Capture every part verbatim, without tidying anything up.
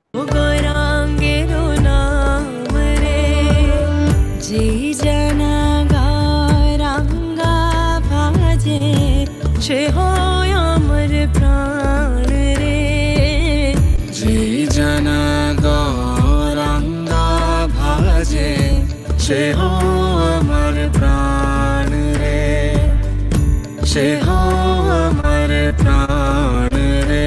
गौरांगेरो नाम रे जय जना गौरांगा भाजे छे हो अमर प्राण रे जय जना गौरांगा भाजे छे हो अमर प्राण रे छे हो अमर प्राण रे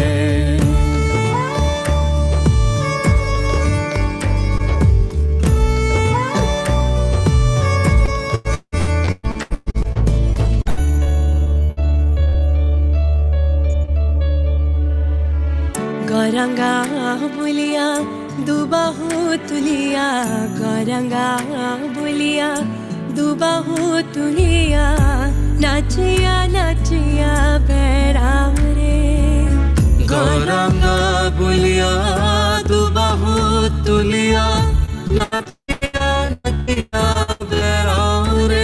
गौरंगा बोलिया दुबाहु तुलिया गौरंगा बोलिया दुबाहु तुलिया नाचिया नाचिया बैराम रे गौरंगा बोलिया दुबाहु तुलिया नाचिया नाचिया बैराम रे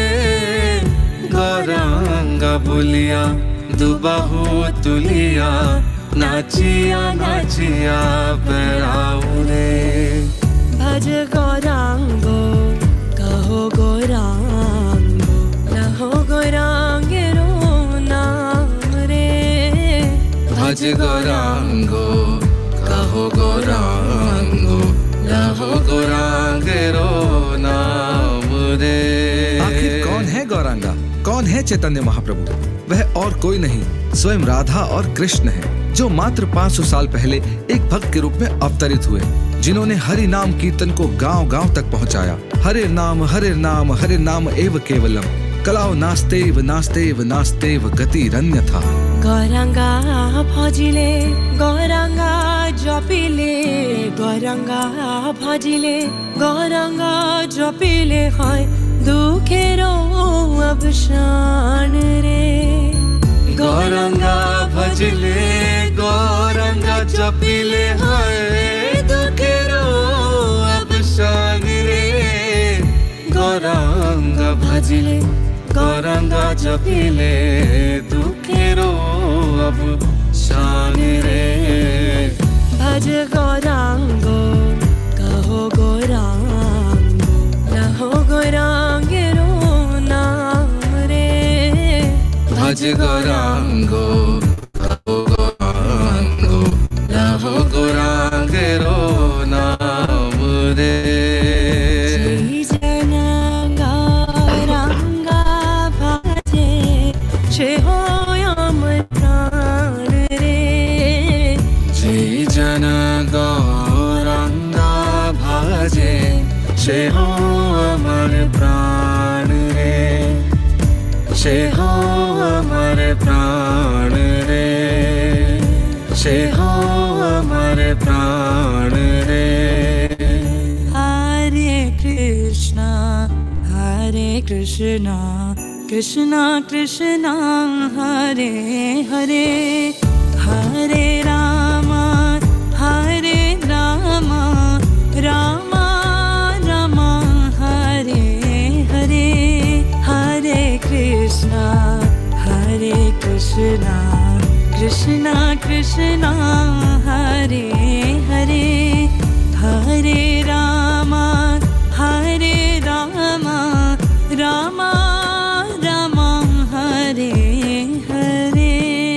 गौरंगा बोलिया दुबाहु तुलिया नाचिया नाचिया बैराम रे भज गौरांगो कहो गौरांगो लहो गौरांगेरो नाम रे भज गौरांगो कहो गौरांगो लहो गौरांगेरो नाम रे। आखिर कौन है गौरांगा? कौन है चैतन्य महाप्रभु? वह और कोई नहीं, स्वयं राधा और कृष्ण है, जो मात्र पाँच सौ साल पहले एक भक्त के रूप में अवतरित हुए, जिन्होंने हरि नाम कीर्तन को गांव-गांव तक पहुंचाया। हरे नाम हरे नाम हरे नाम एव केवलम कलाओ नास्तेव नास्तेव नास्तेव गति रन्य था। गौरांगा भजिले गौरांगा जपिले गौरांगा भजिले गौरांगा जपिले है दुखेरो अवसान रे गौरांगा भजिले गौरांगा जपिले है दुखेरो अवसान रे गौरांगा भजिले गौरांगा जपिले दुखेरो अवसान रे भज गौरांगो कहो गौरांगो लहो गौरांगेरो नाम रे भज गौरांगो कहो गौरांगो लहो गौरांगेरो नाम रे। जय जना गौरांगा भजे छे हो अमर प्राण रे जय जना गौरांगा भजे छे हो अमर प्राण रे छे हो अमर प्राण रे छे हो अमर प्राण रे। हरे कृष्णा हरे कृष्णा कृष्णा कृष्णा हरे हरे हरे रामा हरे रामा रामा रामा हरे हरे हरे कृष्णा हरे कृष्णा कृष्णा कृष्णा हरे हरे हरे रामा हरे Rama Rama Rama Hare Hare.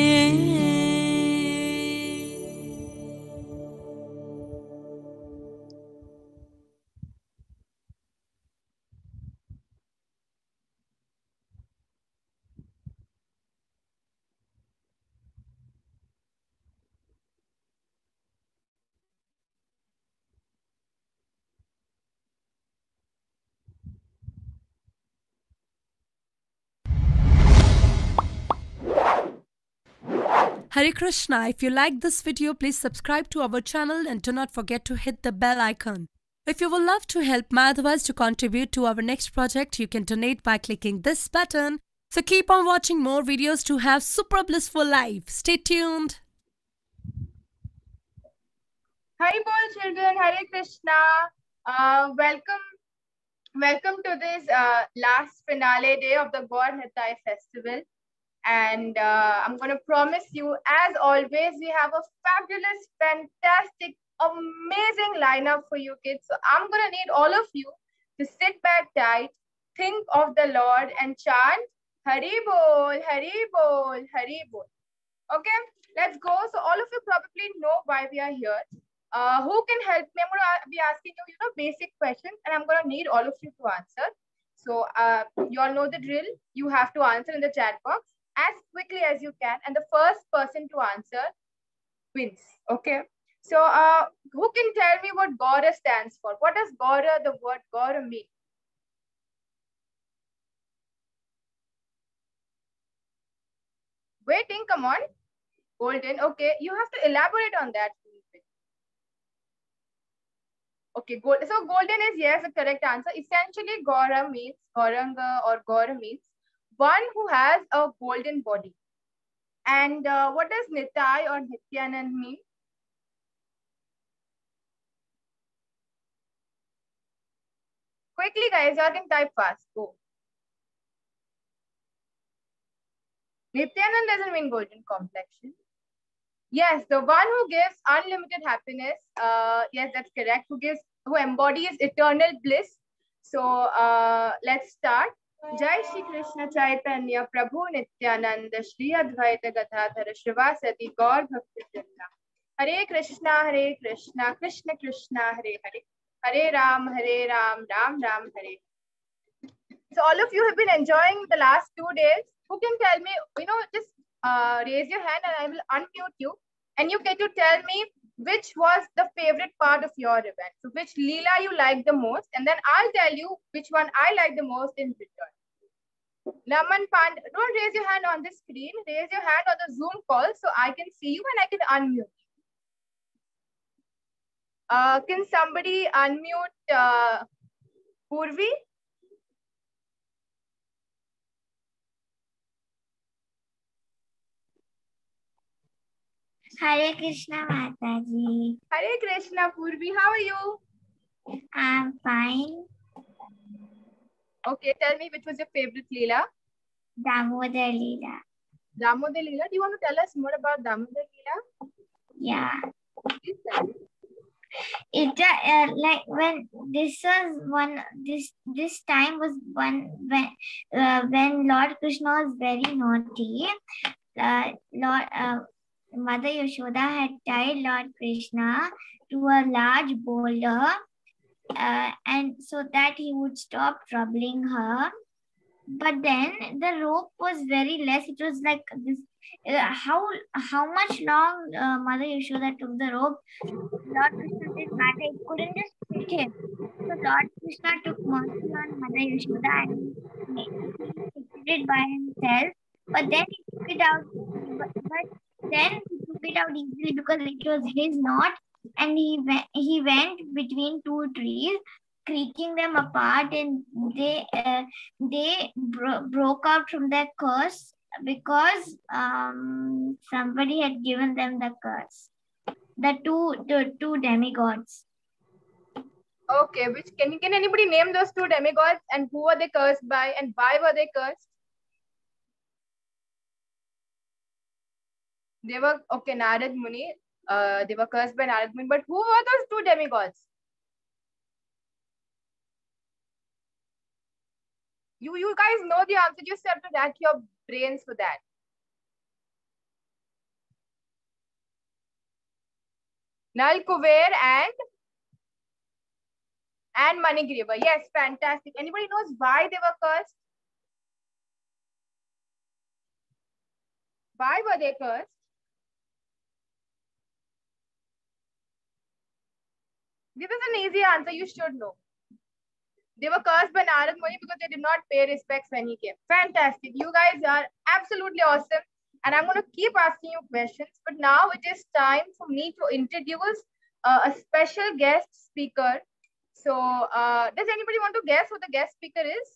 Hare Krishna. If you like this video, please subscribe to our channel and do not forget to hit the bell icon. If you would love to help Madhavas to contribute to our next project, you can donate by clicking this button. So keep on watching more videos to have super blissful life. Stay tuned. Hari Bol children, Hare Krishna. Uh, welcome, welcome to this uh, last finale day of the Gaur Nitai festival. And uh, I'm going to promise you, as always, we have a fabulous, fantastic amazing lineup for you kids. So I'm gonna need all of you to sit back tight, think of the Lord and chant Hari Bol, Hari Bol, Hari Bol. Okay, let's go. So all of you probably know why we are here. Uh, who can help me? I'm gonna be asking you, you know, basic questions, and I'm gonna need all of you to answer. So uh, you all know the drill. You have to answer in the chat box as quickly as you can, and the first person to answer wins. Okay. So uh, who can tell me what Gaura stands for? What does Gaura, the word Gaura mean? Waiting, come on. Golden. Okay. You have to elaborate on that. Okay, gold. So golden is yes, the correct answer. Essentially, Gaura means, Gauranga or Gaura means one who has a golden body. And uh, what does Nitai or Nityanand mean? Quickly, guys, y'all can type fast. Go. Nityanand doesn't mean golden complexion. Yes, the one who gives unlimited happiness. Uh, yes, that's correct. Who gives, who embodies eternal bliss. So uh, let's start. Jai Shri Krishna Chaitanya Prabhu Nityananda Shri Advaita Gadadhara Shrivasati Gaur Bhakti Vrinda. Hare Krishna Hare Krishna Krishna Krishna Hare Hare Hare Ram Hare Ram Ram Ram Hare. So all of you have been enjoying the last two days. Who can tell me, you know, just uh, raise your hand and I will unmute you. And you get to tell me which was the favorite part of your event. So which Leela you like the most. And then I'll tell you which one I like the most in return. Naman Pand, don't raise your hand on the screen. Raise your hand on the Zoom call so I can see you and I can unmute you. Uh, can somebody unmute uh, Purvi? Hare Krishna Mataji. Hare Krishna Purvi, how are you? I'm fine. Okay, tell me which was your favorite Leela? Damodar Leela. Damodar Leela. Do you want to tell us more about Damodar Leela? Yeah. Please tell me. It uh, like when this was one this this time was one when uh, when Lord Krishna was very naughty. Uh, Lord uh, Mother Yashoda had tied Lord Krishna to a large boulder, uh, and so that he would stop troubling her. But then the rope was very less. It was like this. Uh, how how much long uh, Mother Yashoda took the rope? Lord Krishna did matter. It couldn't just fit him. So Lord Krishna took mercy on Mother Yashoda and he fixed it by himself. But then he took it out. But, but then he took it out easily because it was his knot, and he went, he went between two trees, creaking them apart, and they uh, they bro broke out from their curse because um somebody had given them the curse. The two the two demigods. Okay, which can you can anybody name those two demigods and who were they cursed by and why were they cursed? They were okay, Narad Muni. Uh, they were cursed by Narad Muni, but who were those two demigods? You you guys know the answer. You just have to rack your brains for that. Nal Kuber and and Manigriva. Yes, fantastic. Anybody knows why they were cursed? Why were they cursed? This is an easy answer. You should know. They were cursed by Narad Muni because they did not pay respects when he came. Fantastic. You guys are absolutely awesome. And I'm going to keep asking you questions. But now it is time for me to introduce uh, a special guest speaker. So uh, does anybody want to guess who the guest speaker is?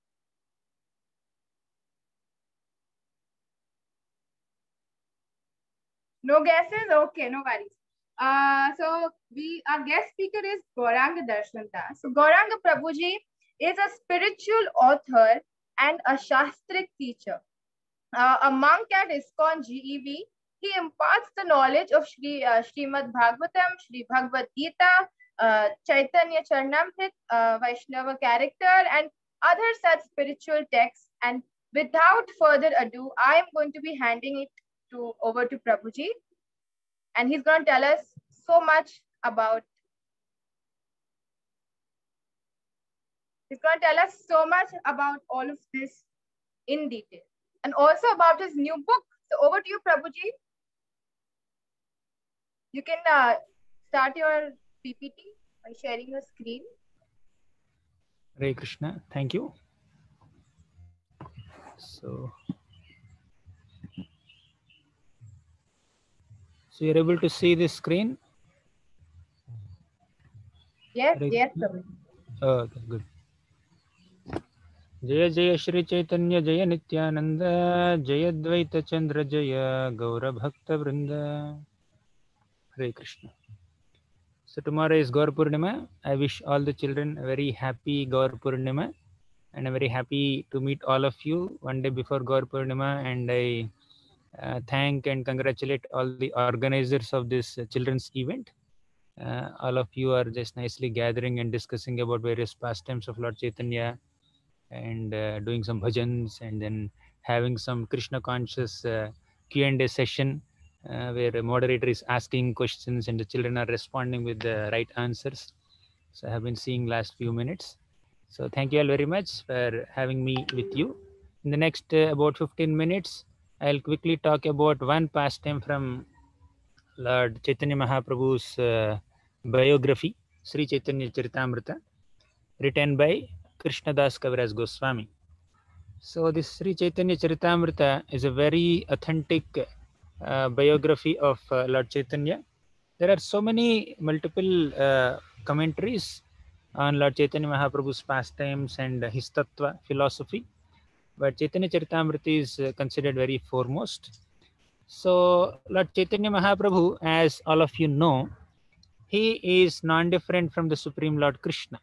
No guesses? Okay, no worries. Uh, so we our guest speaker is Gauranga Darshan. So Gauranga Prabhuji is a spiritual author and a Shastric teacher, uh, a monk at ISKCON G E V, he imparts the knowledge of Shri uh, Srimad Bhagavatam, Shri Bhagavad Gita, uh, Chaitanya Charanamrit, uh, Vaishnava character, and other such spiritual texts. And without further ado, I am going to be handing it to over to Prabhuji, and he's going to tell us so much about. He's going to tell us so much about all of this in detail, and also about his new book. So over to you, Prabhuji. You can uh, start your P P T by sharing your screen. Hare Krishna, thank you. So, so you're able to see this screen? Yes, Hare yes, Krishna? Prabhuji. Oh, okay, good. जय जय श्री चैतन्य जय नित्यानंद जय द्वैत चंद्र जय गौर भक्त वृंद. Hare Krishna. So tomorrow is Gaur Purnima. I wish all the children a very happy Gaur Purnima, and I'm very happy to meet all of you one day before Gaur Purnima, and I uh, thank and congratulate all the organizers of this uh, children's event. Uh, all of you are just nicely gathering and discussing about various pastimes of Lord Chaitanya, and uh, doing some bhajans, and then having some Krishna conscious uh, Q and A session uh, where a moderator is asking questions and the children are responding with the right answers. So I have been seeing last few minutes. So thank you all very much for having me with you. In the next uh, about fifteen minutes, I'll quickly talk about one pastime from Lord Chaitanya Mahaprabhu's uh, biography, Sri Chaitanya Charitamrita, written by Krishnadas Kaviraj Goswami. So this Sri Chaitanya Charitamrita is a very authentic uh, biography of uh, Lord Chaitanya. There are so many multiple uh, commentaries on Lord Chaitanya Mahaprabhu's pastimes and his tattva philosophy, but Chaitanya Charitamrita is uh, considered very foremost. So Lord Chaitanya Mahaprabhu, as all of you know, he is non-different from the Supreme Lord Krishna.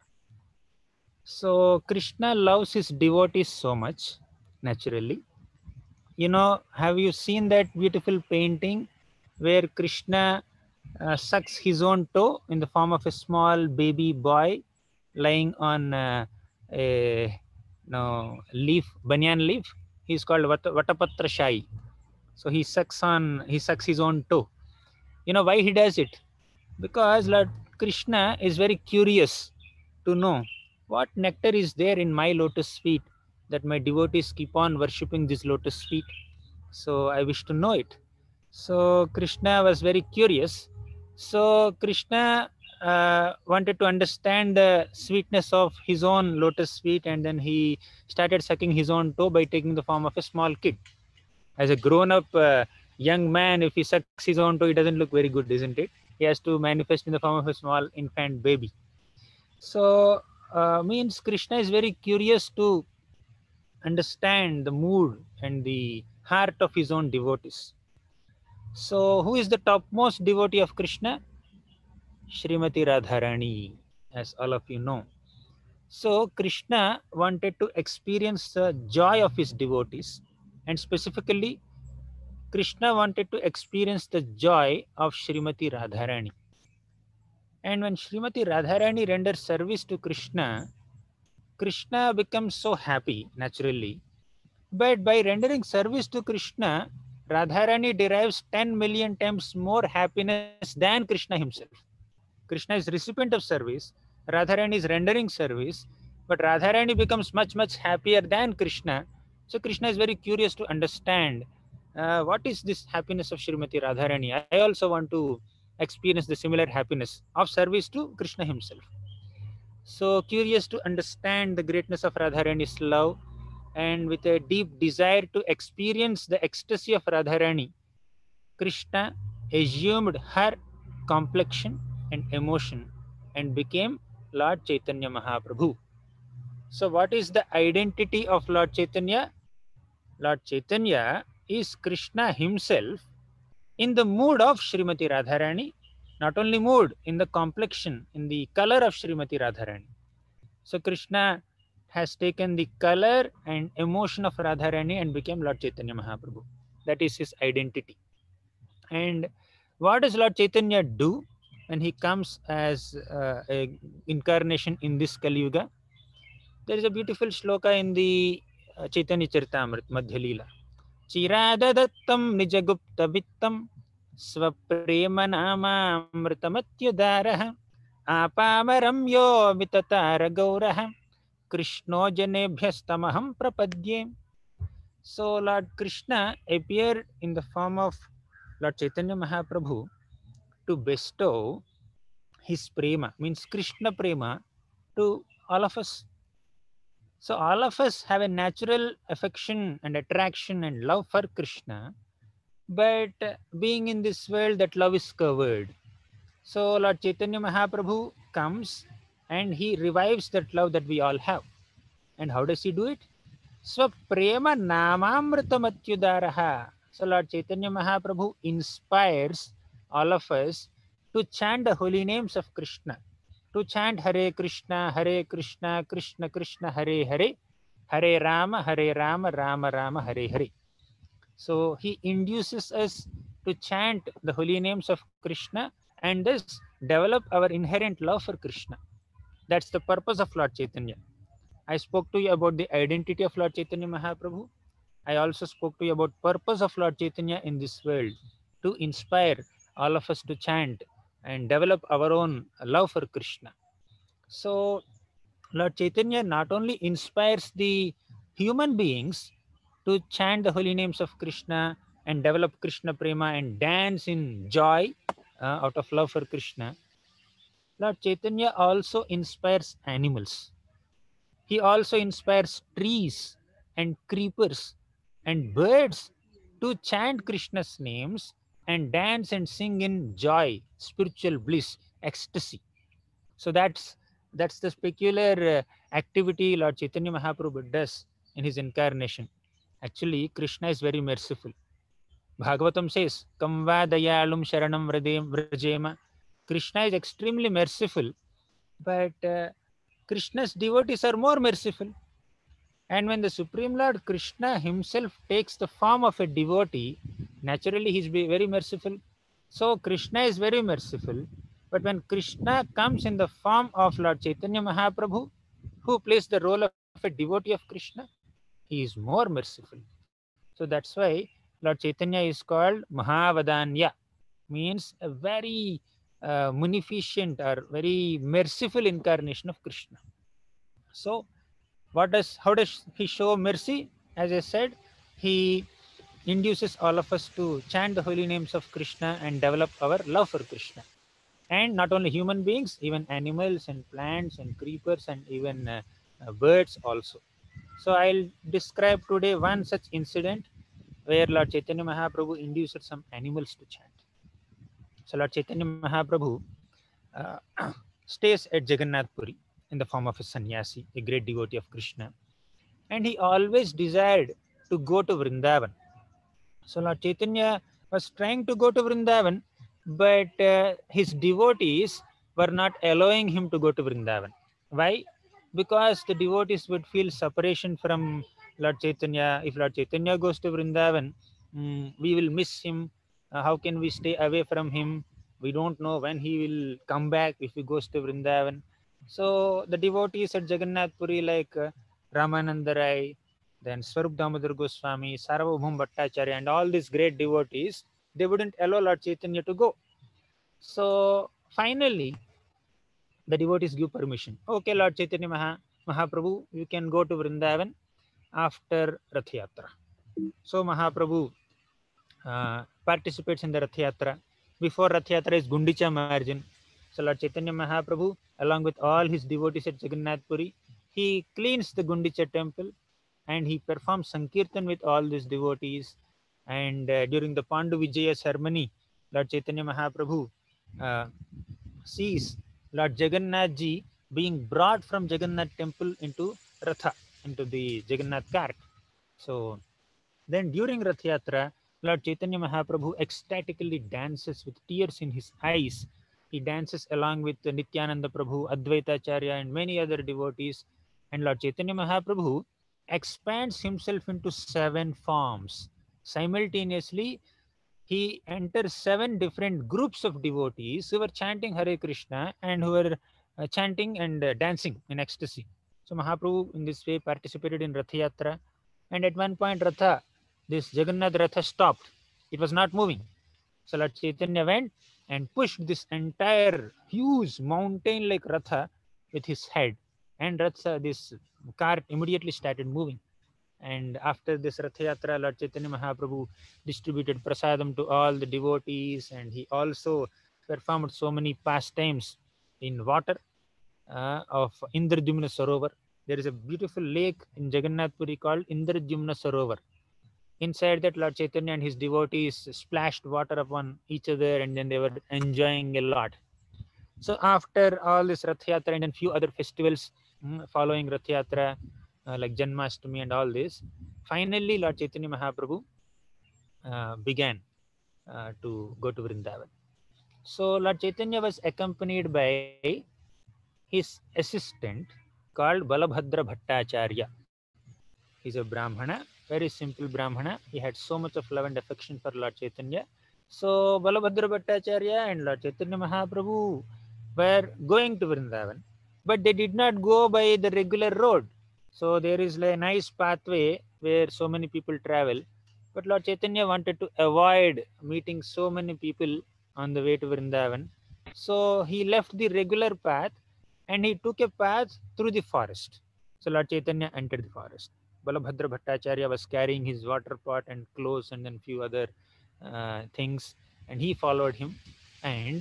So Krishna loves his devotees so much, naturally. You know, have you seen that beautiful painting where Krishna uh, sucks his own toe in the form of a small baby boy lying on uh, a no, leaf, banyan leaf? He's called Vata, Vatapatra Shai. So he sucks on, he sucks his own toe. You know why he does it? Because Lord Krishna is very curious to know what nectar is there in my lotus feet that my devotees keep on worshipping this lotus feet. So I wish to know it. So Krishna was very curious. So Krishna uh, wanted to understand the sweetness of his own lotus feet, and then he started sucking his own toe by taking the form of a small kid. As a grown-up uh, young man, if he sucks his own toe, it doesn't look very good, isn't it? He has to manifest in the form of a small infant baby. So uh, means Krishna is very curious to understand the mood and the heart of his own devotees. So who is the topmost devotee of Krishna? Srimati Radharani, as all of you know. So Krishna wanted to experience the joy of his devotees, and specifically Krishna wanted to experience the joy of Srimati Radharani. And when Srimati Radharani renders service to Krishna, Krishna becomes so happy, naturally. But by rendering service to Krishna, Radharani derives ten million times more happiness than Krishna himself. Krishna is recipient of service, Radharani is rendering service, but Radharani becomes much, much happier than Krishna. So Krishna is very curious to understand uh, what is this happiness of Srimati Radharani. I also want to experience the similar happiness of service to Krishna himself. So curious to understand the greatness of Radharani's love, and with a deep desire to experience the ecstasy of Radharani, Krishna assumed her complexion and emotion and became Lord Chaitanya Mahaprabhu. So what is the identity of Lord Chaitanya? Lord Chaitanya is Krishna himself in the mood of Srimati Radharani, not only mood, in the complexion, in the color of Srimati Radharani. So Krishna has taken the color and emotion of Radharani and became Lord Chaitanya Mahaprabhu. That is his identity. And what does Lord Chaitanya do when he comes as uh, a incarnation in this Kali Yuga? There is a beautiful shloka in the uh, Chaitanya Charitamrita, Madhya Leela. Chiradadattam nijagupta vittam swaprema namamritamatyudaraha apamaram yo vitatara gauraha krishno janebhyastamaham prapadye. So Lord Krishna appeared in the form of Lord Chaitanya Mahaprabhu to bestow his prema, means Krishna prema, to all of us. So all of us have a natural affection and attraction and love for Krishna, but being in this world, that love is covered. So Lord Chaitanya Mahaprabhu comes and he revives that love that we all have. And how does he do it? Swaprema namamritamatyudaraha. So Lord Chaitanya Mahaprabhu inspires all of us to chant the holy names of Krishna, to chant Hare Krishna, Hare Krishna, Krishna Krishna, Hare Hare, Hare Rama, Hare Rama, Rama Rama, Hare Hare. So he induces us to chant the holy names of Krishna and thus develop our inherent love for Krishna. That's the purpose of Lord Chaitanya. I spoke to you about the identity of Lord Chaitanya Mahaprabhu. I also spoke to you about purpose of Lord Chaitanya in this world, to inspire all of us to chant and develop our own love for Krishna. So Lord Chaitanya not only inspires the human beings to chant the holy names of Krishna and develop Krishna prema and dance in joy uh, out of love for Krishna, Lord Chaitanya also inspires animals. He also inspires trees and creepers and birds to chant Krishna's names and dance and sing in joy, spiritual bliss, ecstasy. So that's that's the peculiar uh, activity Lord Chaitanya Mahaprabhu does in his incarnation. Actually, Krishna is very merciful. Bhagavatam says, Kamva dayalum sharanam vrajema. Krishna is extremely merciful, but uh, Krishna's devotees are more merciful. And when the Supreme Lord Krishna himself takes the form of a devotee, naturally he is very merciful. So Krishna is very merciful. But when Krishna comes in the form of Lord Chaitanya Mahaprabhu, who plays the role of a devotee of Krishna, he is more merciful. So that's why Lord Chaitanya is called Mahavadanya, means a very uh, munificent or very merciful incarnation of Krishna. So what does how does he show mercy? As I said, he induces all of us to chant the holy names of Krishna and develop our love for Krishna. And not only human beings, even animals and plants and creepers and even uh, uh, birds also. So I'll describe today one such incident where Lord Chaitanya Mahaprabhu induced some animals to chant. So Lord Chaitanya Mahaprabhu uh, stays at Jagannath Puri in the form of a sannyasi, a great devotee of Krishna. And he always desired to go to Vrindavan. So Lord Chaitanya was trying to go to Vrindavan, but uh, his devotees were not allowing him to go to Vrindavan. Why? Because the devotees would feel separation from Lord Chaitanya. If Lord Chaitanya goes to Vrindavan, um, we will miss him. Uh, how can we stay away from him? We don't know when he will come back if he goes to Vrindavan. So the devotees at Jagannath Puri like uh, Ramananda Rai, then Swarup Damodar Goswami, Sarvabhauma Bhattacharya, and all these great devotees, they wouldn't allow Lord Chaitanya to go. So finally, the devotees give permission. Okay, Lord Chaitanya Maha, Mahaprabhu, you can go to Vrindavan after Rath Yatra. So Mahaprabhu uh, participates in the Rath Yatra. Before Rath Yatra is Gundicha Marjan. So Lord Chaitanya Mahaprabhu, along with all his devotees at Jagannath Puri, he cleans the Gundicha temple and he performs Sankirtan with all these devotees. And uh, during the Pandu Vijaya ceremony, Lord Chaitanya Mahaprabhu uh, sees Lord Jagannath Ji being brought from Jagannath temple into Ratha, into the Jagannath cart. So then during Rath Yatra, Lord Chaitanya Mahaprabhu ecstatically dances with tears in his eyes. He dances along with Nityananda Prabhu, Advaita Acharya, and many other devotees. And Lord Chaitanya Mahaprabhu expands himself into seven forms. Simultaneously, he enters seven different groups of devotees who were chanting Hare Krishna and who were uh, chanting and uh, dancing in ecstasy. So Mahaprabhu in this way participated in Ratha Yatra, and at one point Ratha, this Jagannath Ratha stopped. It was not moving. So Lord Chaitanya went and pushed this entire huge mountain like Ratha with his head, and Ratha, this cart immediately started moving. And after this Ratha Yatra, Lord Chaitanya Mahaprabhu distributed prasadam to all the devotees, and he also performed so many pastimes in water uh, of Indradyumna Sarovar. There is a beautiful lake in Jagannath Puri called Indradyumna Sarovar. Inside that, Lord Chaitanya and his devotees splashed water upon each other, and then they were enjoying a lot. So after all this Rath Yatra and then few other festivals mm, following Rath Yatra, uh, like Janmashtami and all this, finally Lord Chaitanya Mahaprabhu uh, began uh, to go to Vrindavan. So Lord Chaitanya was accompanied by his assistant called Balabhadra Bhattacharya. He's a Brahmana, very simple Brahmana. He had so much of love and affection for Lord Chaitanya. So Balabhadra Bhattacharya and Lord Chaitanya Mahaprabhu were going to Vrindavan, but they did not go by the regular road. So there is a nice pathway where so many people travel, but Lord Chaitanya wanted to avoid meeting so many people on the way to Vrindavan. So he left the regular path and he took a path through the forest. So Lord Chaitanya entered the forest. Balabhadra Bhattacharya was carrying his water pot and clothes and then few other uh, things, and he followed him. And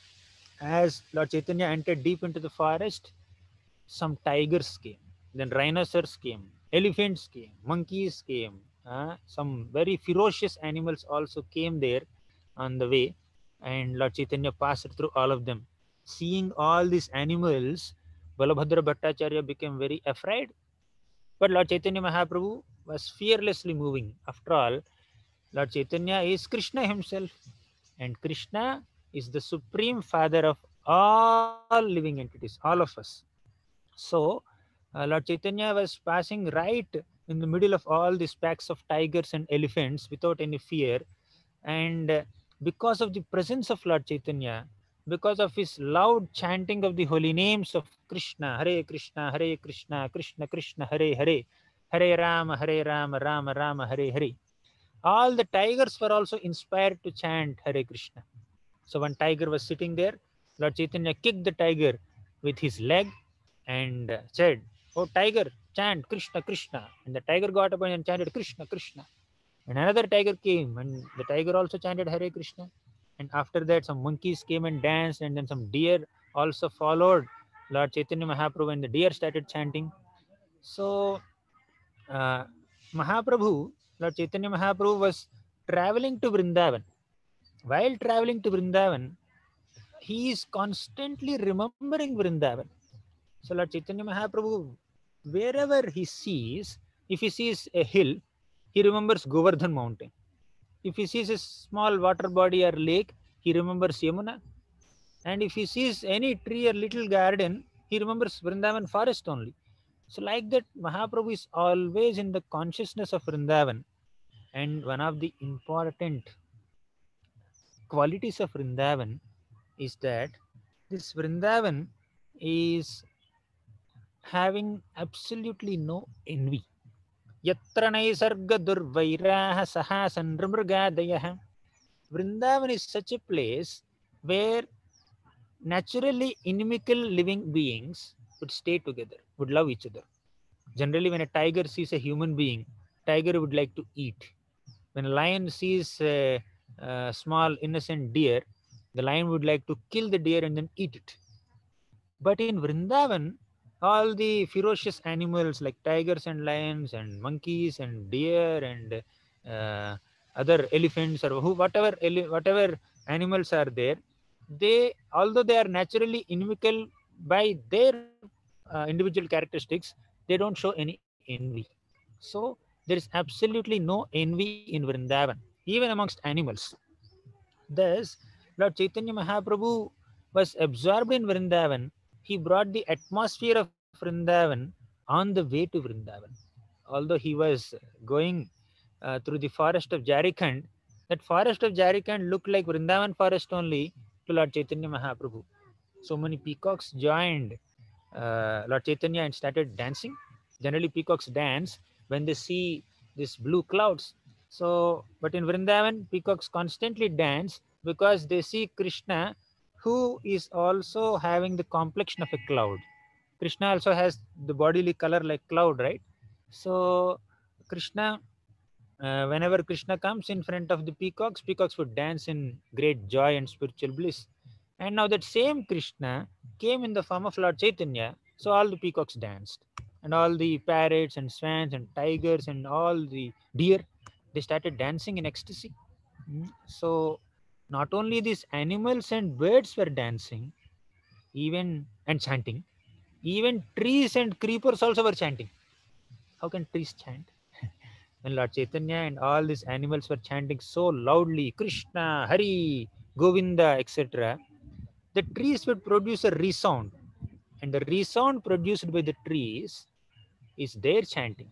as Lord Chaitanya entered deep into the forest, some tigers came, then rhinoceros came, elephants came, monkeys came, uh, some very ferocious animals also came there on the way, and Lord Chaitanya passed through all of them. Seeing all these animals, Balabhadra Bhattacharya became very afraid. But Lord Chaitanya Mahaprabhu was fearlessly moving. After all, Lord Chaitanya is Krishna himself, and Krishna is the supreme father of all living entities, all of us. So uh, Lord Chaitanya was passing right in the middle of all these packs of tigers and elephants without any fear. And uh, because of the presence of Lord Chaitanya, because of his loud chanting of the holy names of Krishna, Hare Krishna, Hare Krishna, Krishna Krishna, Hare Hare, Hare Rama, Hare Rama, Rama Rama, Hare Hare, all the tigers were also inspired to chant Hare Krishna. So one tiger was sitting there. Lord Chaitanya kicked the tiger with his leg and said, "Oh tiger, chant Krishna Krishna." And the tiger got up and chanted Krishna Krishna. And another tiger came, and the tiger also chanted Hare Krishna. And after that, some monkeys came and danced, and then some deer also followed Lord Chaitanya Mahaprabhu, and the deer started chanting. So uh, Mahaprabhu, Lord Chaitanya Mahaprabhu was traveling to Vrindavan. While traveling to Vrindavan, he is constantly remembering Vrindavan. So Lord Chaitanya Mahaprabhu, wherever he sees, if he sees a hill, he remembers Govardhan mountain. If he sees a small water body or lake, he remembers Yamuna. And if he sees any tree or little garden, he remembers Vrindavan forest only. So like that, Mahaprabhu is always in the consciousness of Vrindavan. And one of the important qualities of Vrindavan is that this Vrindavan is having absolutely no envy. Yatra naisarga durvairaha sahasan mrigadayah. Vrindavan is such a place where naturally inimical living beings would stay together, would love each other. Generally, when a tiger sees a human being, tiger would like to eat. When a lion sees a, a small innocent deer, the lion would like to kill the deer and then eat it. But in Vrindavan, all the ferocious animals like tigers and lions and monkeys and deer and uh, other elephants or who, whatever whatever animals are there, they, although they are naturally inimical by their uh, individual characteristics, they don't show any envy. So there is absolutely no envy in Vrindavan, even amongst animals. Thus, Lord Chaitanya Mahaprabhu was absorbed in Vrindavan. He brought the atmosphere of Vrindavan on the way to Vrindavan. Although he was going uh, through the forest of Jarikhand, That forest of Jharkhand looked like Vrindavan forest only to Lord Chaitanya Mahaprabhu. So many peacocks joined uh, Lord Chaitanya and started dancing. Generally, peacocks dance when they see these blue clouds. So, but in Vrindavan, peacocks constantly dance because they see Krishna, who is also having the complexion of a cloud. Krishna also has the bodily color like cloud, right? So, Krishna, uh, whenever Krishna comes in front of the peacocks, peacocks would dance in great joy and spiritual bliss. And now that same Krishna came in the form of Lord Chaitanya, so all the peacocks danced. And all the parrots and swans and tigers and all the deer, they started dancing in ecstasy. Mm. So not only these animals and birds were dancing, even and chanting, even trees and creepers also were chanting. How can trees chant? When Lord Chaitanya and all these animals were chanting so loudly, Krishna, Hari, Govinda, et cetera, the trees would produce a resound. And the resound produced by the trees is their chanting.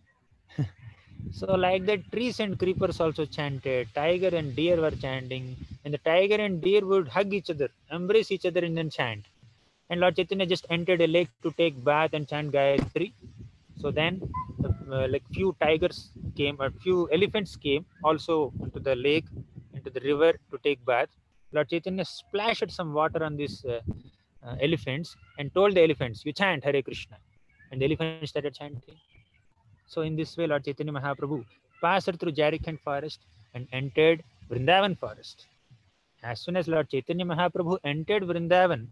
So, like that, trees and creepers also chanted, tiger and deer were chanting, and the tiger and deer would hug each other, embrace each other, and then chant. And Lord Chaitanya just entered a lake to take bath and chant Gayatri. So then, uh, like few tigers came, a few elephants came also into the lake, into the river to take bath. Lord Chaitanya splashed some water on these uh, uh, elephants and told the elephants, "You chant Hare Krishna," and the elephants started chanting. So in this way, Lord Chaitanya Mahaprabhu passed through Jharkhand forest and entered Vrindavan forest. As soon as Lord Chaitanya Mahaprabhu entered Vrindavan,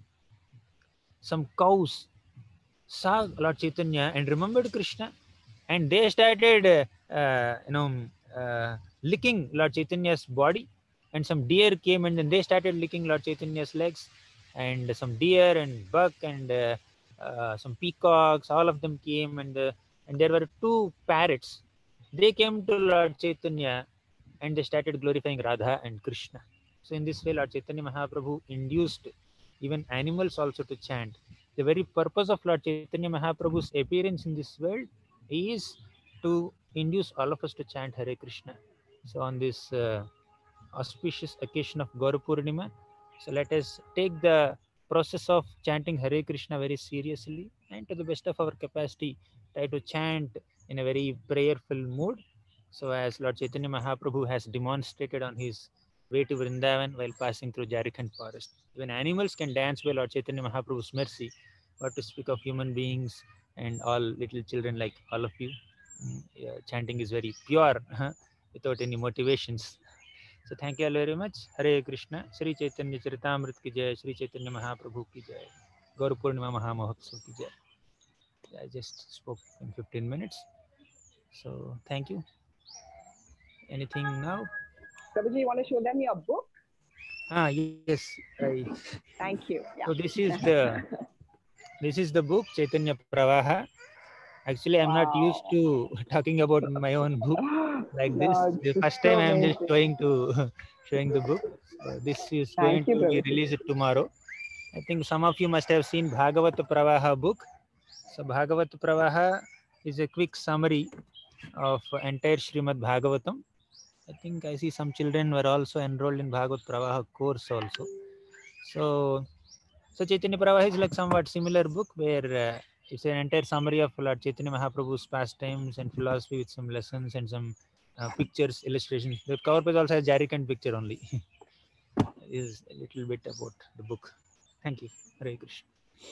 some cows saw Lord Chaitanya and remembered Krishna, and they started, uh, uh, you know, uh, licking Lord Chaitanya's body. And some deer came and then they started licking Lord Chaitanya's legs, and some deer and buck and uh, uh, some peacocks, all of them came, and uh, and there were two parrots. They came to Lord Chaitanya and they started glorifying Radha and Krishna. So in this way, Lord Chaitanya Mahaprabhu induced even animals also to chant. The very purpose of Lord Chaitanya Mahaprabhu's appearance in this world is to induce all of us to chant Hare Krishna. So on this uh, auspicious occasion of Gaura Purnima, so let us take the process of chanting Hare Krishna very seriously, and to the best of our capacity try to chant in a very prayerful mood. So as Lord Chaitanya Mahaprabhu has demonstrated on his way to Vrindavan while passing through Jharkhand forest. Even animals can dance by Lord Chaitanya Mahaprabhu's mercy. What to speak of human beings and all little children like all of you. Mm, yeah, chanting is very pure, huh, without any motivations. So thank you all very much. Hare Krishna. Sri Chaitanya Charitamrita ki jai. Sri Chaitanya Mahaprabhu ki jai. Gaura Purnima Mahamahotsav ki jai. I just spoke in fifteen minutes. So thank you. Anything now? Prabhuji, you want to show them your book? Ah, yes. I, Thank you. Yeah. so this is the this is the book Chaitanya Pravaha. Actually, I'm Wow. not used to talking about my own book like this. No, The this first is so time I'm just amazing. showing to showing the book. So this is Thank going you, to be Prabhuji. released tomorrow. I think some of you must have seen Bhagavat Pravaha book. So Bhagavat Pravaha is a quick summary of entire Srimad Bhagavatam. I think I see some children were also enrolled in Bhagavat Pravaha course also. So, so Chaitanya Pravaha is like somewhat similar book where uh, it's an entire summary of Lord Chaitanya Mahaprabhu's pastimes and philosophy with some lessons and some uh, pictures, illustrations. The cover page also has Jharkhand picture only. Is a little bit about the book. Thank you. Hare Krishna.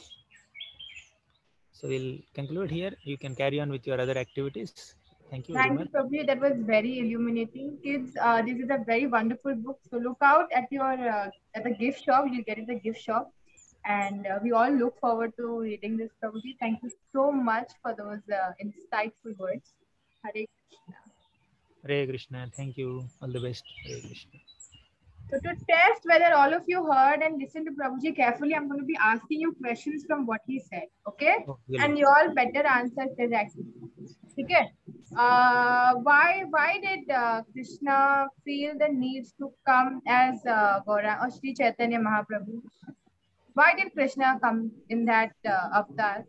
So we'll conclude here. You can carry on with your other activities. Thank you very Thank much. you, Prabhuji. That was very illuminating. Kids, uh, this is a very wonderful book. So look out at your uh, at the gift shop. You'll get it at the gift shop. And uh, we all look forward to reading this, Prabhuji. Thank you so much for those uh, insightful words. Hare Krishna. Hare Krishna. Thank you. All the best. Hare Krishna. So to test whether all of you heard and listened to Prabhuji carefully, I'm going to be asking you questions from what he said. Okay? Oh, really? And you all better answer correctly. Okay? Uh, why why did uh, Krishna feel the need to come as uh, Gauranga or Sri Chaitanya Mahaprabhu? Why did Krishna come in that uh, avatar?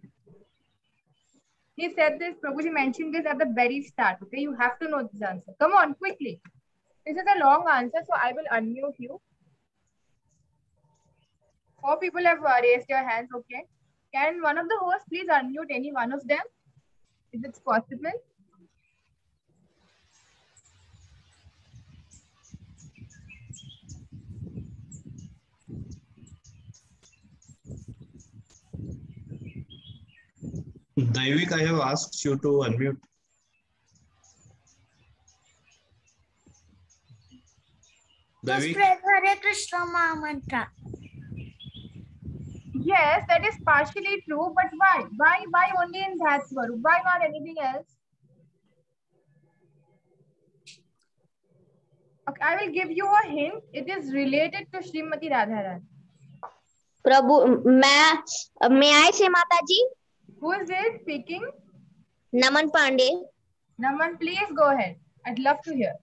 He said this, Prabhuji mentioned this at the very start. Okay, you have to know this answer. Come on, quickly. This is a long answer, so I will unmute you. Four people have uh, raised their hands, okay? Can one of the hosts please unmute any one of them, if it's possible? Daivik, I have asked you to unmute. Just Daivik, pray Hare Krishna Maha Mantra. Yes, that is partially true, but why? Why why only in that Swarup? Why not anything else? Okay, I will give you a hint. It is related to Srimati Radharani. Prabhu, may, may I say Mataji? Who is it speaking? Naman Pandey. Naman, please go ahead. I'd love to hear.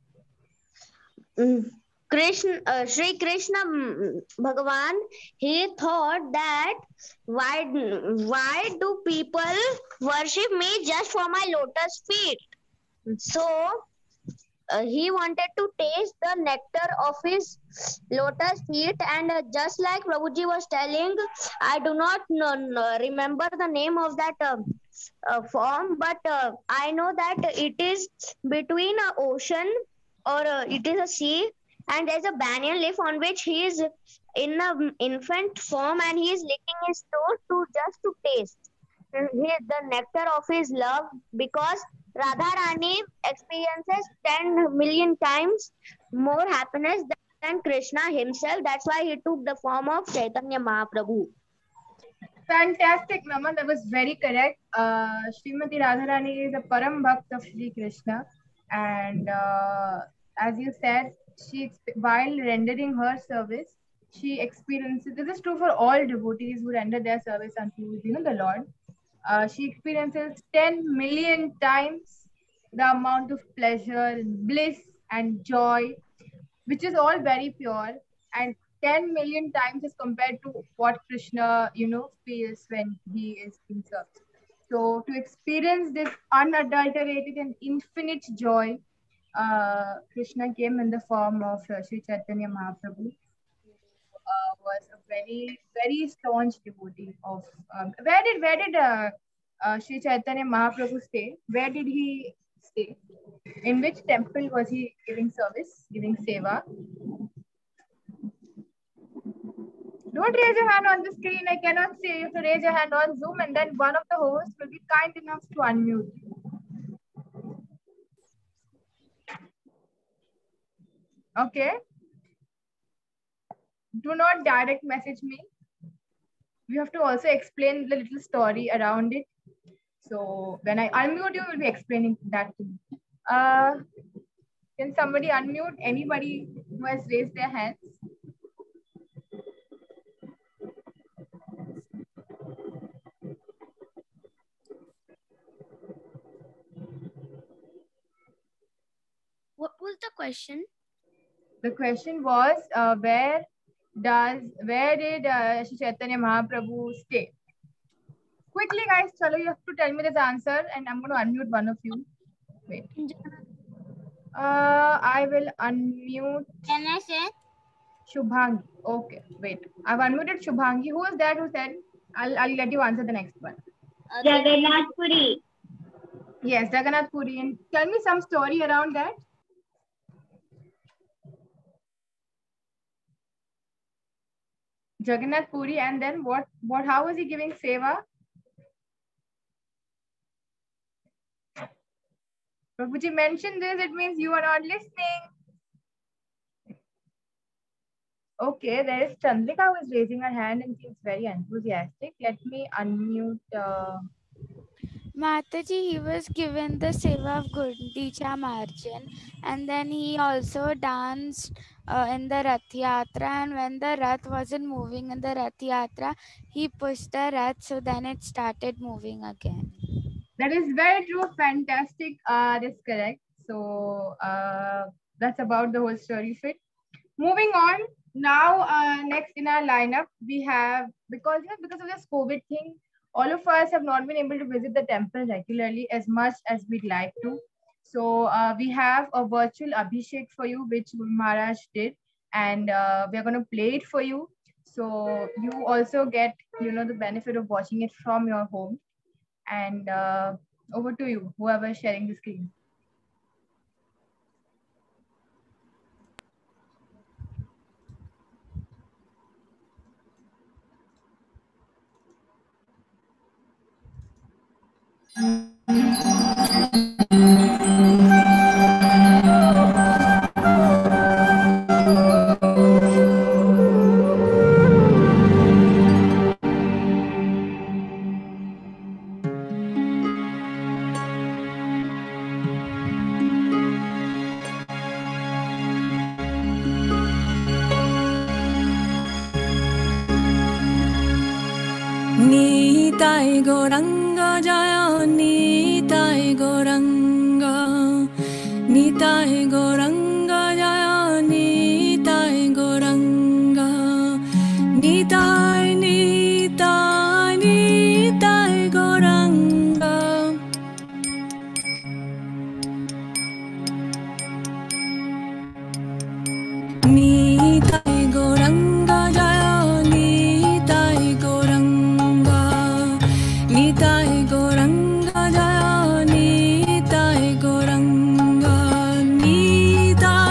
Mm, Krishna, uh, Shri Krishna mm, Bhagavan, he thought that why, why do people worship me just for my lotus feet? So uh, he wanted to taste the nectar of his lotus feet, and uh, just like Prabhuji was telling, I do not know, know, remember the name of that uh, uh, form, but uh, I know that it is between an ocean or uh, it is a sea, and there's a banyan leaf on which he is in an infant form and he is licking his toes to just to taste his, the nectar of his love, because Radharani experiences ten million times more happiness than Krishna himself. That's why he took the form of Chaitanya Mahaprabhu. Fantastic, Naman. That was very correct. Uh, Srimati Radharani is a Param Bhakt of Sri Krishna. And uh, as you said, she while rendering her service, she experiences, this is true for all devotees who render their service unto you know, the Lord. Uh, she experiences ten million times the amount of pleasure, bliss, and joy, which is all very pure, and ten million times as compared to what Krishna, you know, feels when he is being served. So to experience this unadulterated and infinite joy, uh, Krishna came in the form of uh, Sri Chaitanya Mahaprabhu. Uh, was a very very staunch devotee of um, where did where did uh, uh, Sri Chaitanya Mahaprabhu stay? Where did he stay? In which temple was he giving service, giving seva? Don't raise your hand on the screen. I cannot see. You have to raise your hand on Zoom, and then one of the hosts will be kind enough to unmute you. Okay. Do not direct message me. You have to also explain the little story around it. So when I unmute you, will be explaining that to me. Uh, can somebody unmute anybody who has raised their hands? What was the question? The question was, uh, where does where did uh, Shri Chaitanya Mahaprabhu stay? Quickly, guys, chalo, you have to tell me this answer, and I'm going to unmute one of you. Wait. Uh, I will unmute. Can I say? Shubhangi. Okay, wait. I've unmuted Shubhangi. Who was that who said? I'll, I'll let you answer the next one. Uh, Jagannath Puri. Yes, Jagannath Puri. And tell me some story around that. Jagannath Puri, and then what? What? How was he giving seva? Prabhuji mentioned this. It means you are not listening. Okay, there is Chandrika who is raising her hand and seems very enthusiastic. Let me unmute. Uh... Mataji, he was given the seva of Gundicha Marjan, and then he also danced uh, in the Rath Yatra, and when the Rath wasn't moving in the Rath Yatra, he pushed the Rath, so then it started moving again. That is very true. Fantastic. Uh, that's correct. So uh, that's about the whole story fit. Moving on. Now, uh, next in our lineup, we have, because, you know, because of this COVID thing, all of us have not been able to visit the temple regularly as much as we'd like to. So uh, we have a virtual Abhishek for you, which Guru Maharaj did, and uh, we are going to play it for you. So you also get, you know, the benefit of watching it from your home. And uh, over to you, whoever is sharing the screen. Nitai Gauranga Jaya Nitai Gauranga Nitai Gauranga Jaya Nitai Gauranga Nitai Nitai Nitai Gauranga Nitai Gauranga Jaya Nitai Gauranga Nitai Gauranga Jaya Nitai Gauranga Nitai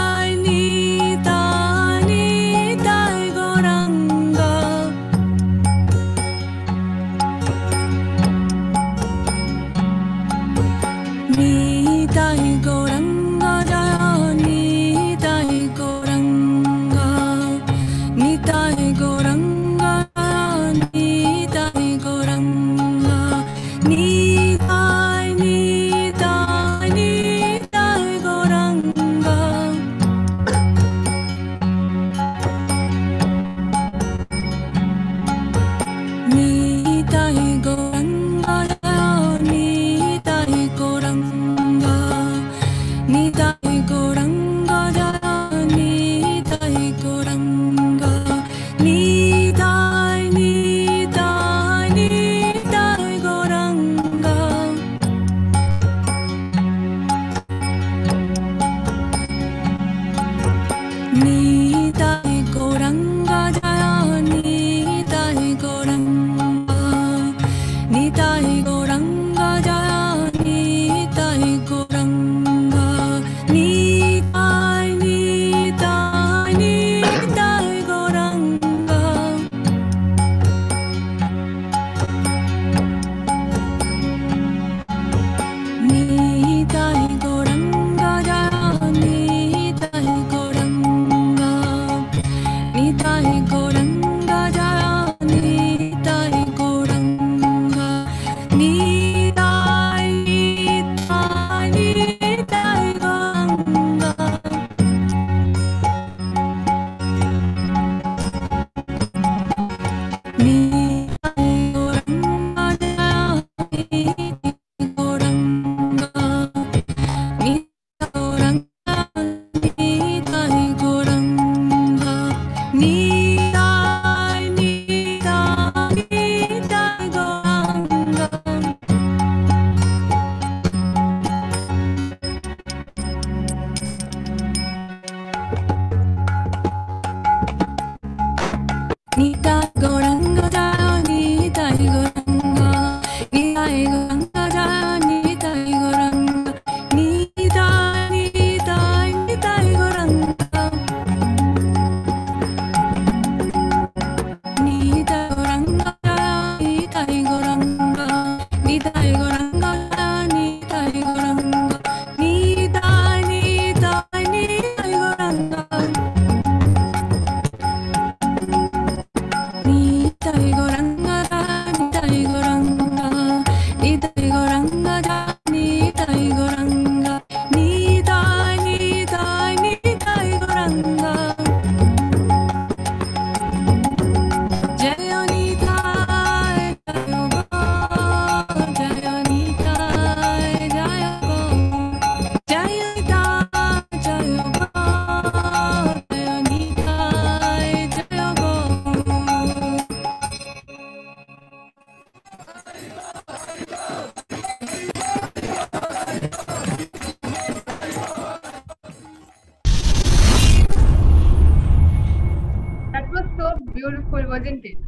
wasn't it?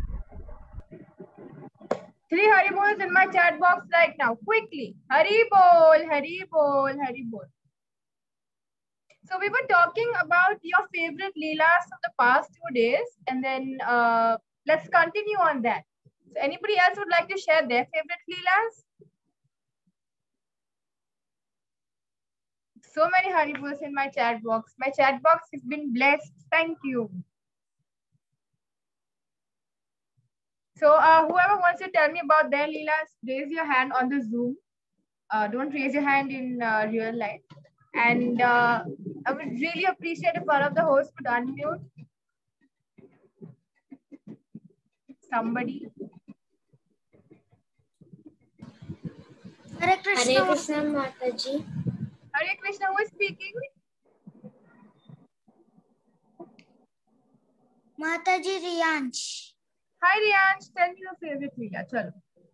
Three Hari Bols in my chat box right now. Quickly. Hari Bol, Hari Bol, Hari Bol. So we were talking about your favorite Leelas of the past two days. And then uh, let's continue on that. So anybody else would like to share their favorite Leelas? So many Hari Bols in my chat box. My chat box has been blessed. Thank you. So uh, whoever wants to tell me about their Leelas, raise your hand on the Zoom. Uh, don't raise your hand in uh, real life. And uh, I would really appreciate if one of the hosts could unmute. Somebody. Hare Krishna. Hare Krishna Mataji. Hare Krishna, who is speaking? Mataji Riyansh. Hi Riyansh, tell me your favorite Leela. Chalo.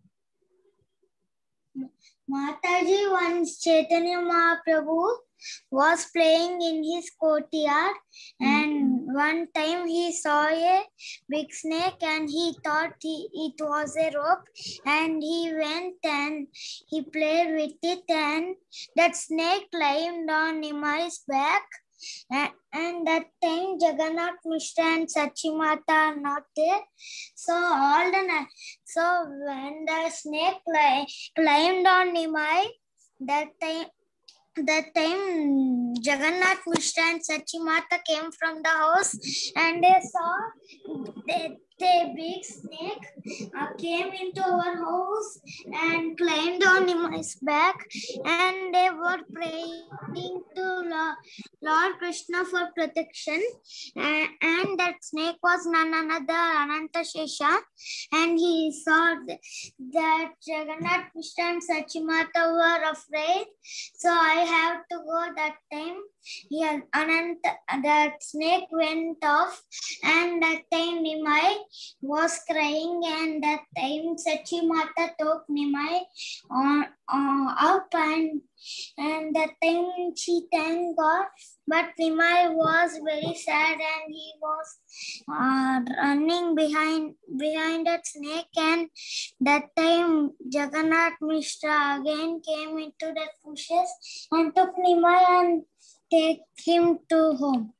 Mataji, once Chaitanya Mahaprabhu was playing in his courtyard, and one time he saw a big snake and he thought he, it was a rope, and he went and he played with it, and that snake climbed on Nimai's back. And, and that time Jagannath Mishra and Sachimata are not there. So all the night, so when the snake cli climbed on Nimai, that time that time Jagannath Mishra and Sachimata came from the house, and they saw the, the big snake uh, came into our house and climbed on Nimai's back, and they were praying to Lord, Lord Krishna for protection, and, and that snake was none other Ananta Shesha, and he saw that Jagannath Mishra and Sachimata were afraid, so I have to go that time. Yeah, Ananta, that snake went off, and that time Nimai was crying, and that time Sachimata took Nimai on, uh, up, and and that time she thanked God, but Nimai was very sad, and he was uh, running behind behind that snake, and that time Jagannath Mishra again came into the bushes and took Nimai and take him to home.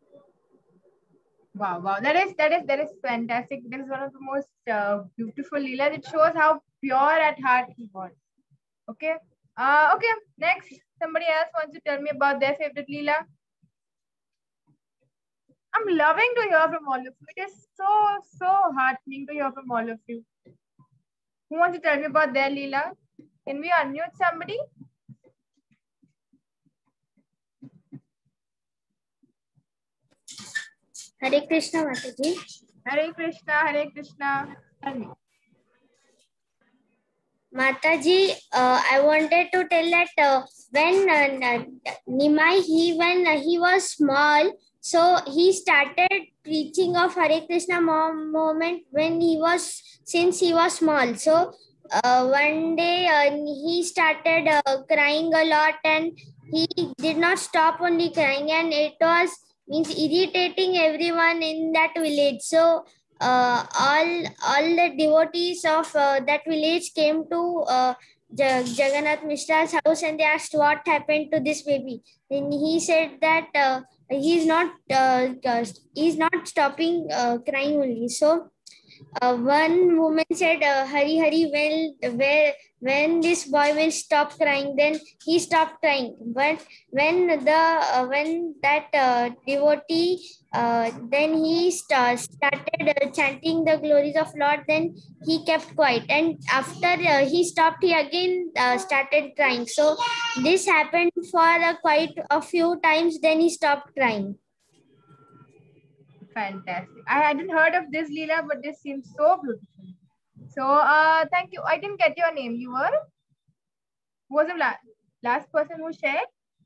Wow, wow, that is that is that is fantastic. That is one of the most uh, beautiful Leelas. It shows how pure at heart he was. Okay. Uh, okay. Next, somebody else wants to tell me about their favorite Leela. I'm loving to hear from all of you. It is so so heartening to hear from all of you. Who wants to tell me about their Leela? Can we unmute somebody? Hare Krishna Mataji. Hare Krishna, Hare Krishna. Tell me. Mataji, uh, I wanted to tell that uh, when uh, Nimai, he when uh, he was small, so he started preaching of Hare Krishna moment when he was since he was small. So uh, one day uh, he started uh, crying a lot, and he did not stop only crying, and it was means irritating everyone in that village. So uh, all all the devotees of uh, that village came to uh, Jagannath Mishra's house, and they asked what happened to this baby. Then he said that uh, he's not uh, he's not stopping uh, crying only. So uh, one woman said, uh, "Hari Hari, well, where when this boy will stop crying?" Then he stopped crying. But when the uh, when that uh, devotee uh, then he st started uh, chanting the glories of Lord, then he kept quiet, and after uh, he stopped, he again uh, started crying. So this happened for uh, quite a few times, then he stopped crying. Fantastic. I hadn't heard of this Leela, but this seems so beautiful. So uh, thank you. I didn't get your name. You were? Who was the la last person who shared?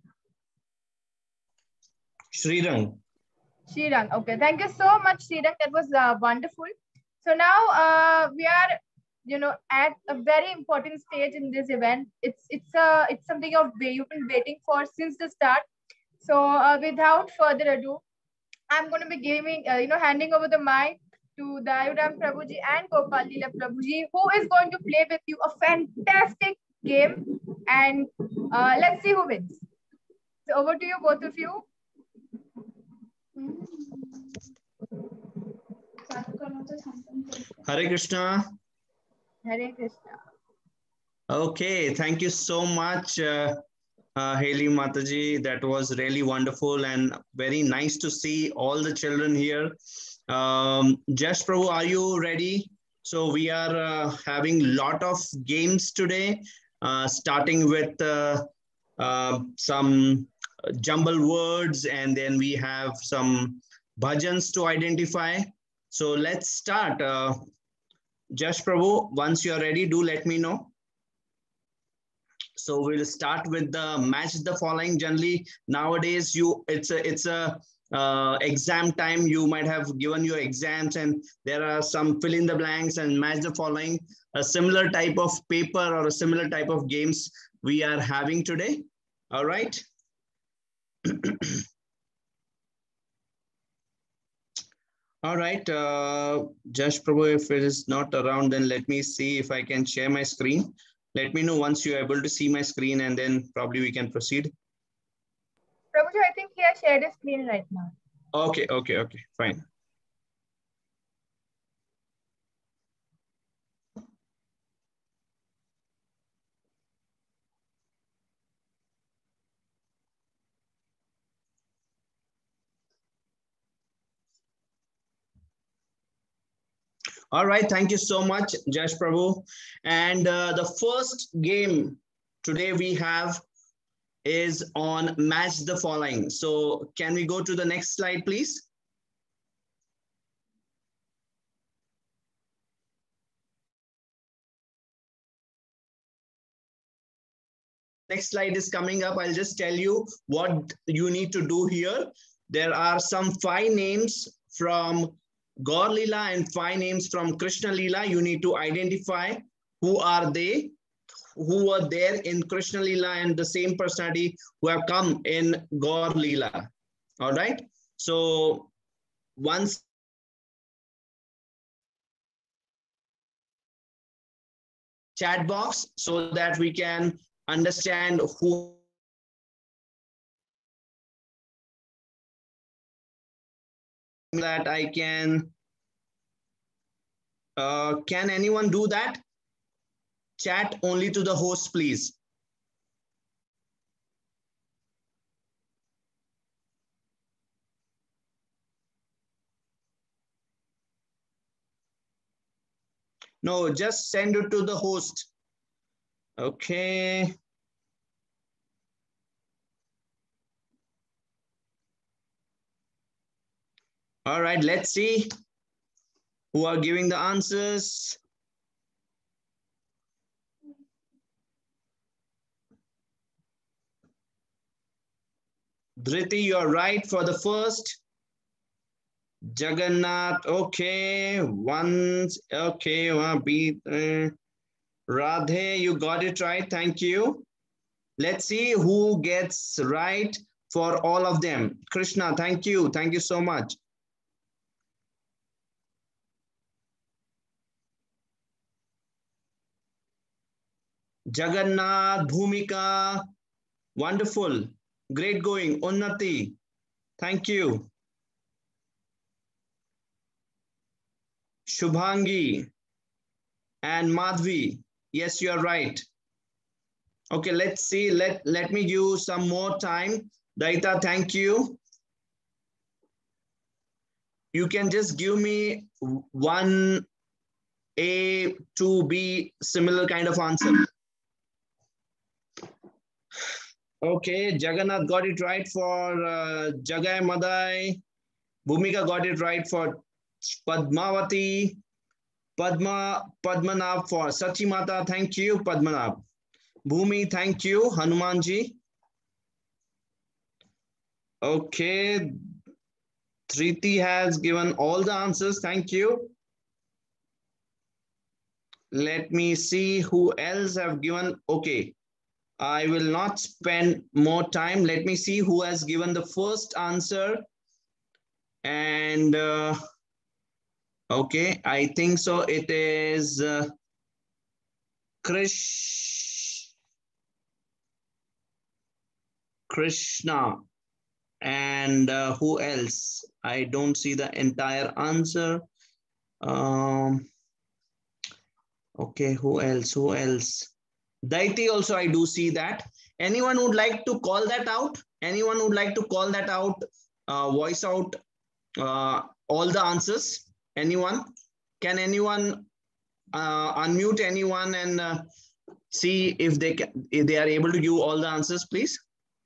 Srirang. Srirang. Okay. Thank you so much, Srirang. That was uh, wonderful. So now uh, we are, you know, at a very important stage in this event. It's it's uh, it's something of you've been waiting for since the start. So uh, without further ado, I'm going to be giving, uh, you know, handing over the mic to Dayuram Prabhuji and Gopal Leela Prabhuji, who is going to play with you a fantastic game. And uh, let's see who wins. So over to you, both of you. Hare Krishna. Hare Krishna. Okay, thank you so much, uh, uh, Haley Mataji. That was really wonderful and very nice to see all the children here. Um, Jash Prabhu, are you ready? So we are uh, having lot of games today, uh, starting with uh, uh, some jumble words, and then we have some bhajans to identify. So let's start. Uh, Jash Prabhu, once you're ready, do let me know. So we'll start with the match the following. Generally, nowadays, you it's a it's a uh, exam time. You might have given your exams, and there are some fill in the blanks and match the following. A similar type of paper or a similar type of games we are having today. All right. All right, uh, Jash Prabhu, if it is not around, then let me see if I can share my screen. Let me know once you're able to see my screen, and then probably we can proceed. Prabhuji, I think he has shared his screen right now. Okay, okay, okay, fine. All right, thank you so much, Jash Prabhu. And uh, the first game today we have is on match the following. So can we go to the next slide, please? Next slide is coming up. I'll just tell you what you need to do here. There are some five names from Gaur Leela and five names from Krishna Leela. You need to identify who are they, who were there in Krishna Leela, and the same personality who have come in Gaur Leela. All right. So once chat box so that we can understand who that I can. Uh, can anyone do that? Chat only to the host, please. No, just send it to the host. Okay. All right, let's see who are giving the answers. Dhriti, you're right for the first. Jagannath, okay. Once, okay. Uh, Radhe, you got it right. Thank you. Let's see who gets right for all of them. Krishna, thank you. Thank you so much. Jagannath, Bhumika, wonderful. Great going. Unnati, thank you. Shubhangi and Madhvi, yes, you are right. Okay, let's see. Let, let me give you some more time. Daita, thank you. You can just give me one A, two B, similar kind of answer. Okay, Jagannath got it right for uh, Jagai Madai. Bhumika got it right for Padmavati. Padma, Padmanabh for Sachimata. Thank you, Padmanabh. Bhumi, thank you. Hanumanji. Okay. Triti has given all the answers. Thank you. Let me see who else have given. Okay. I will not spend more time. Let me see who has given the first answer. And uh, Okay, I think so. It is uh, Krish, Krishna. And uh, who else? I don't see the entire answer. Um, okay, who else? Who else? Daiti also, I do see that. Anyone would like to call that out? Anyone would like to call that out, uh, voice out uh, all the answers? Anyone? Can anyone uh, unmute anyone and uh, see if they can, if they are able to give all the answers, please?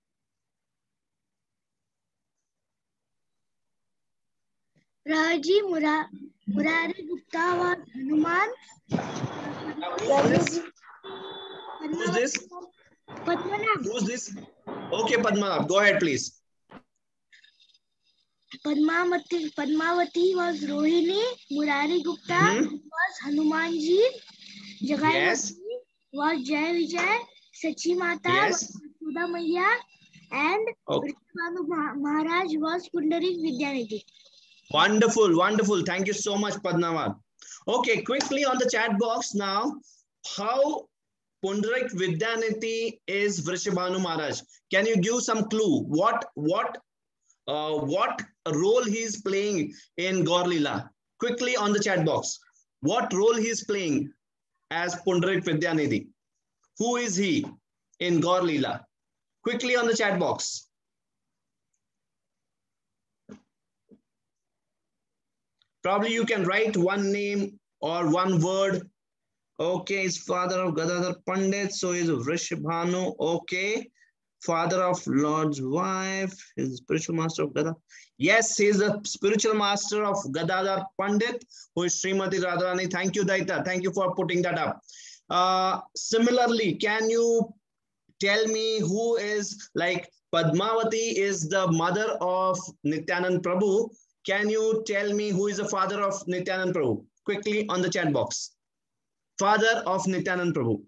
Raji Mura, Murari Gupta was Hanuman. Who's this? Padmanabh. Who's this? Okay, Padmanabh, go ahead, please. Padmavati, Padmavati was Rohini. Murari Gupta Mhm. was Hanumanji. Jagai Yes. Mati was Jai Vijay. Sachi Mata Yes. was Sudha Maiya. And Okay. Vrishbhanu Mah- Maharaj was Pundarik Vidyanidhi. Wonderful, wonderful. Thank you so much, Padmanabh. Okay, quickly on the chat box now. How Pundarik Vidyanidhi is Vrishabhanu Maharaj? Can you give some clue? What what uh, what role he is playing in Gaur Leela? Quickly on the chat box. What role he is playing as Pundarik Vidyanidhi? Who is he in Gaur Leela? Quickly on the chat box. Probably you can write one name or one word. Okay, he's father of Gadadhar Pandit, so he's Vrishabhanu. Okay, father of Lord's wife, he's spiritual master of Gadadhar. Yes, he's the spiritual master of Gadadhar Pandit, who is Srimati Radharani. Thank you, Daita. Thank you for putting that up. Uh, similarly, can you tell me who is, like, Padmavati is the mother of Nityanand Prabhu. Can you tell me who is the father of Nityanand Prabhu? Quickly on the chat box. Father of Nityanand Prabhu.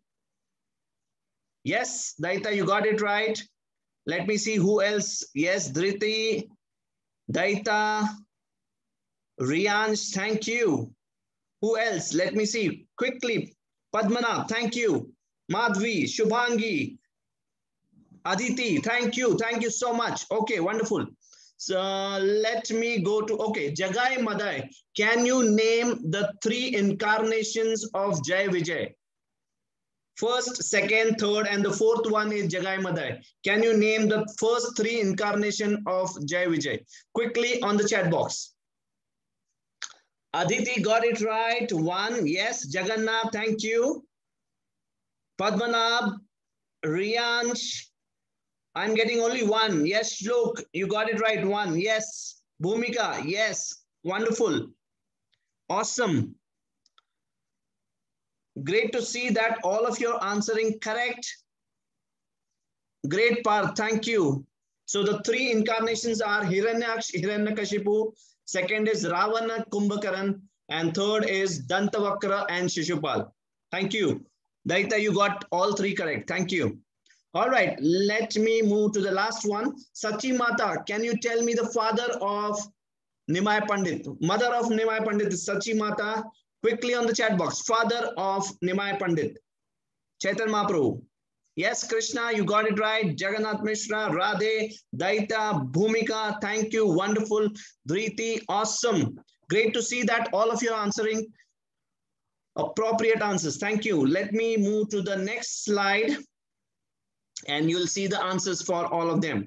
Yes, Daita, you got it right. Let me see who else. Yes, Dhriti, Daita, Riyansh, thank you. Who else? Let me see. Quickly. Padmanabh, thank you. Madhvi, Shubhangi, Aditi, thank you. Thank you so much. Okay, wonderful. So let me go to, okay, Jagai Madai. Can you name the three incarnations of Jai Vijay? First, second, third, and the fourth one is Jagai Madai. Can you name the first three incarnation of Jai Vijay? Quickly on the chat box. Aditi got it right. One, yes. Jagannath, thank you. Padmanabh, Riyansh, I'm getting only one. Yes, Shlok, you got it right. One. Yes. Bhumika, yes. Wonderful. Awesome. Great to see that all of you are answering correct. Great part. Thank you. So the three incarnations are Hiranyaksh, Hiranyakashipu. Second is Ravana, Kumbhakaran. And third is Dantavakra and Shishupal. Thank you. Daita, you got all three correct. Thank you. All right, let me move to the last one. Sachi Mata, can you tell me the father of Nimai Pandit? Mother of Nimai Pandit is Sachi Mata. Quickly on the chat box. Father of Nimai Pandit. Chaitanya Mahaprabhu. Yes, Krishna, you got it right. Jagannath Mishra, Radhe, Daita, Bhumika, thank you. Wonderful. Dhriti, awesome. Great to see that all of you are answering appropriate answers. Thank you. Let me move to the next slide. And you'll see the answers for all of them.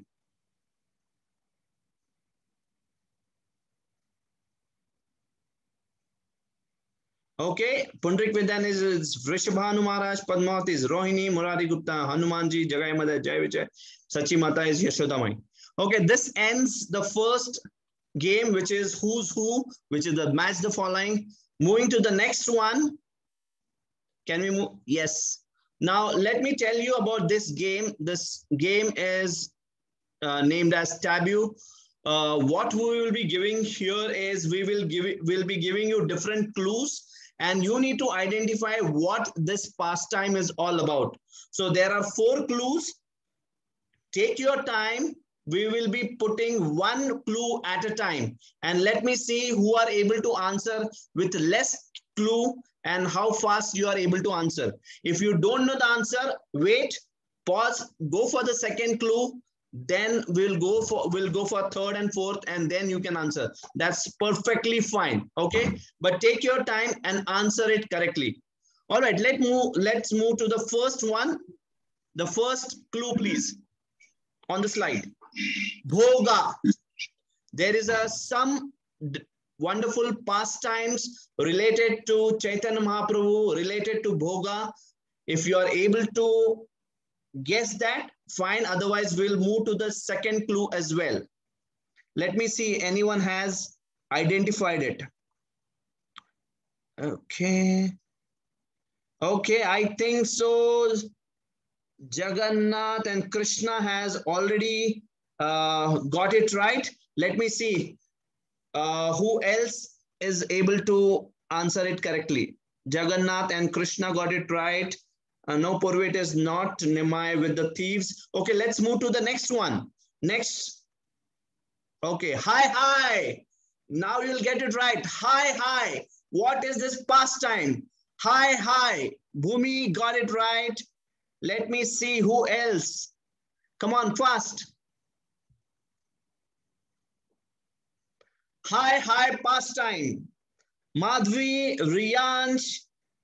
Okay, Pundarik Vidyan is, is Vrishabhanu Maharaj, Padmavati is Rohini, Murari Gupta, Hanumanji, Jagai Madai, Jai Vijay, Sachi Mata is Yashodamai. Okay, this ends the first game, which is Who's Who, which is the match the following. Moving to the next one. Can we move? Yes. Now, let me tell you about this game. This game is uh, named as Taboo. Uh, what we will be giving here is we will give will be giving you different clues, and you need to identify what this pastime is all about. So there are four clues. Take your time we will be putting one clue at a time. And let me see who are able to answer with less clue and how fast you are able to answer. If you don't know the answer, wait, pause, go for the second clue, then we'll go for we'll go for third and fourth, and then you can answer. That's perfectly fine. Okay, but take your time and answer it correctly. All right, let move let's move to the first one. The first clue, please, on the slide. Bhoga. There is a some wonderful pastimes related to Chaitanya Mahaprabhu, related to Bhoga. If you are able to guess that, fine. Otherwise, we'll move to the second clue as well. Let me see, anyone has identified it. Okay. Okay, I think so. Jagannath and Krishna has already uh, got it right. Let me see uh, who else is able to answer it correctly. Jagannath and Krishna got it right. Uh, no, Purvit is not. Nimai with the thieves. Okay, let's move to the next one. Next. Okay, hi, hi. Now you'll get it right. Hi, hi. What is this pastime? Hi, hi. Bhumi got it right. Let me see who else. Come on, fast. Hi, hi, pastime. Madhvi, Riyansh.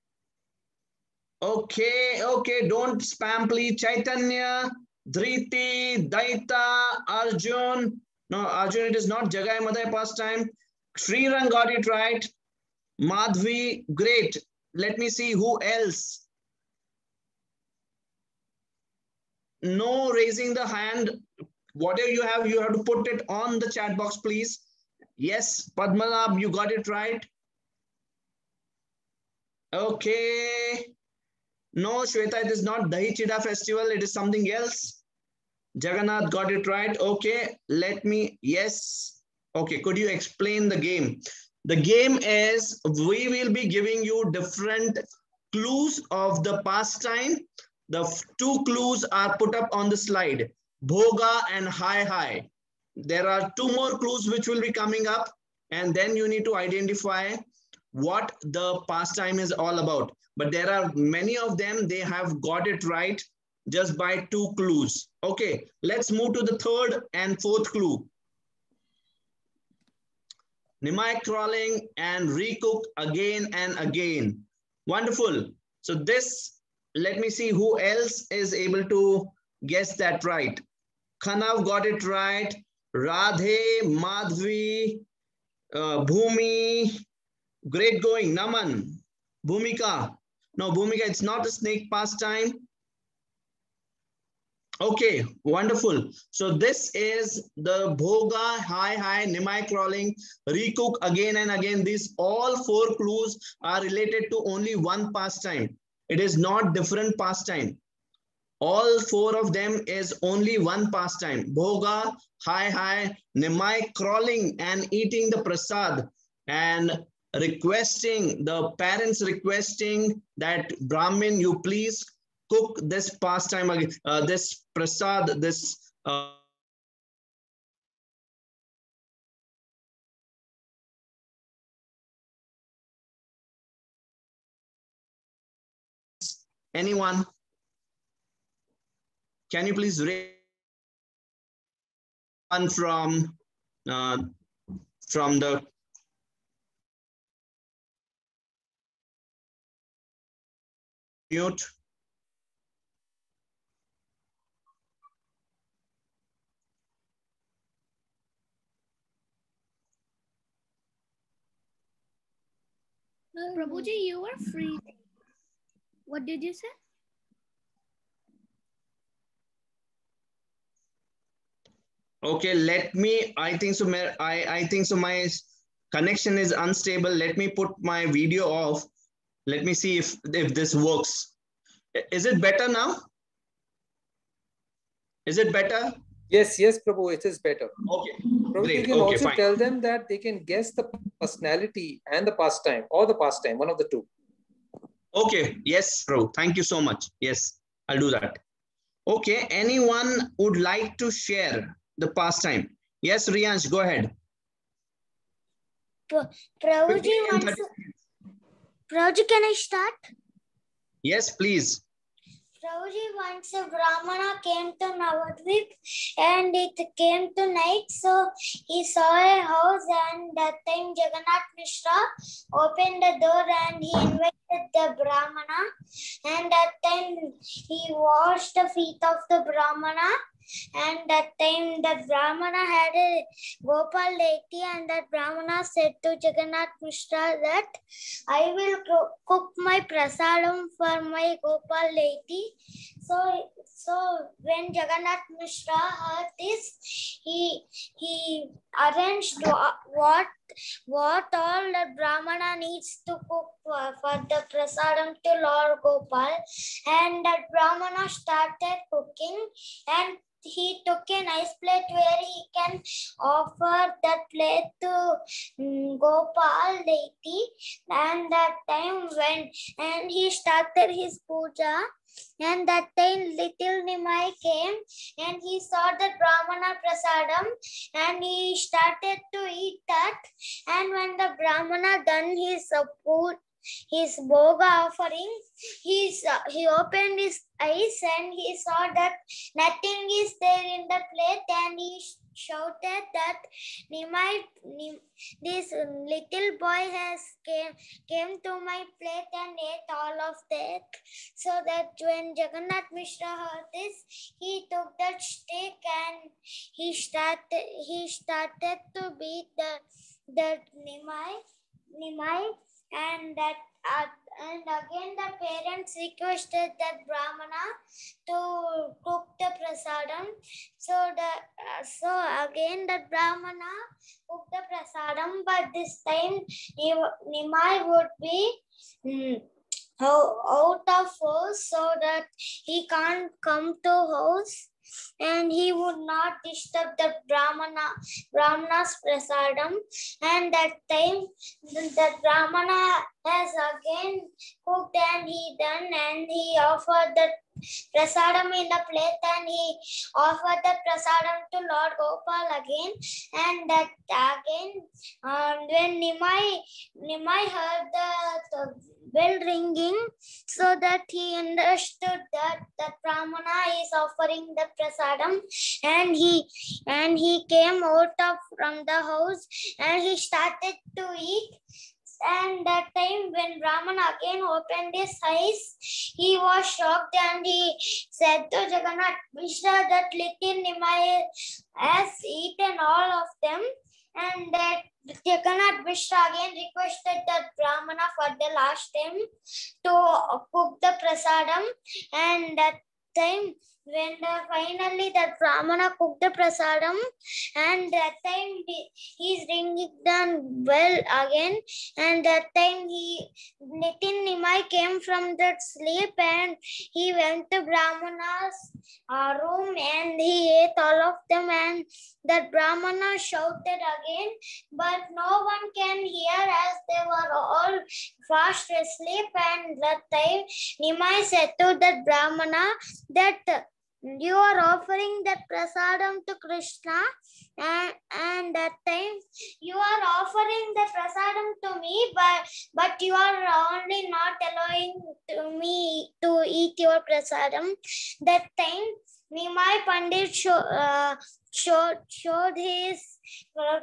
Okay, okay, don't spam, please. Chaitanya, Dhriti, Daita, Arjun. No, Arjun, it is not Jagai Madai pastime. Srirang got it right. Madhvi, great. Let me see who else. No raising the hand. Whatever you have, you have to put it on the chat box, please. Yes, Padmanabh, you got it right. Okay. No, Shweta, it is not Dahi Chida festival. It is something else. Jagannath got it right. Okay, let me, yes. Okay, could you explain the game? The game is, we will be giving you different clues of the pastime. The two clues are put up on the slide, Bhoga and Hi Hi. There are two more clues which will be coming up, and then you need to identify what the pastime is all about. But there are many of them, they have got it right just by two clues. Okay, let's move to the third and fourth clue. Nimai crawling and recook again and again. Wonderful. So this, let me see who else is able to guess that right. Khanav got it right. Radhe, Madhvi, uh, Bhumi, great going. Naman, Bhumika. No, Bhumika, it's not a snake pastime. Okay, wonderful. So this is the Bhoga, Hi Hi, Nimai crawling, recook again and again. These all four clues are related to only one pastime. It is not different pastime. All four of them is only one pastime. Bhoga, Hi Hi, Nimai crawling and eating the prasad and requesting, the parents requesting that Brahmin, you please cook this pastime again, uh, this prasad, this uh, anyone? Can you please raise one from uh, from the mute? Prabhuji, you are free. What did you say? Okay, let me, I think so, I, I think so my connection is unstable. Let me put my video off. Let me see if, if this works. Is it better now? Is it better? Yes, yes, Prabhu, it is better. Okay, Prabhu, great. you can Okay, also fine. tell them that they can guess the personality and the pastime, or the pastime, one of the two. Okay, yes, Prabhu. Thank you so much. Yes, I'll do that. Okay, anyone would like to share the pastime. Yes, Riyansh, go ahead. Prabhuji wants. Prabhuji, can I start? Yes, please. Prabhuji, once a Brahmana came to Navadvip and it came to night, so he saw a house, and that time Jagannath Mishra opened the door and he invited the Brahmana, and that time he washed the feet of the Brahmana, and that time that Brahmana had a Gopal deity, and that Brahmana said to Jagannath Mishra that I will cook my prasadam for my Gopal deity. So, so when Jagannath Mishra heard this, he he arranged what what all the Brahmana needs to cook for, for the prasadam to Lord Gopal, and that Brahmana started cooking, and he took a nice plate where he can offer that plate to um, Gopal deity, and that time when and he started his puja, and that time little Nimai came and he saw the Brahmana prasadam and he started to eat that, and when the Brahmana done his uh, food, his bhoga offering, he's, uh, he opened his eyes and he saw that nothing is there in the plate, and he shouted that Nimai, Nim, this little boy has came, came to my plate and ate all of that. So that when Jagannath Mishra heard this, he took that stick and he started he started to beat the that Nimai, Nimai and that uh, and again the parents requested that Brahmana to cook the prasadam. So the uh, so again that Brahmana cooked the prasadam, but this time Nimai would be um, out of house, so that he can't come to house, and he would not disturb the Brahmana, Brahmana's prasadam. And that time, the Brahmana has again cooked and he done, and he offered the prasadam in the plate, and he offered the prasadam to Lord Gopal again. And that again, um, when Nimai, Nimai heard the, the bell ringing, so that he understood that that Brahmana is offering the prasadam, and he and he came out of from the house and he started to eat. And that time when Brahmana again opened his eyes, he was shocked and he said to Jagannath Mishra that little Nimai has eaten all of them, and that Jagannath Mishra again requested that Brahmana for the last time to cook the prasadam. And that time when the, finally that Brahmana cooked the prasadam, and that time he, he's ringing done well again, and that time he Nitin Nimai came from that sleep and he went to Brahmana's uh, room and he ate all of them, and that Brahmana shouted again, but no one can hear as they were all fast asleep. And that time Nimai said to that Brahmana that you are offering that prasadam to Krishna, and, and that time you are offering the prasadam to me, but, but you are only not allowing to me to eat your prasadam. That time Nimai Pandit show, uh, showed, showed his uh,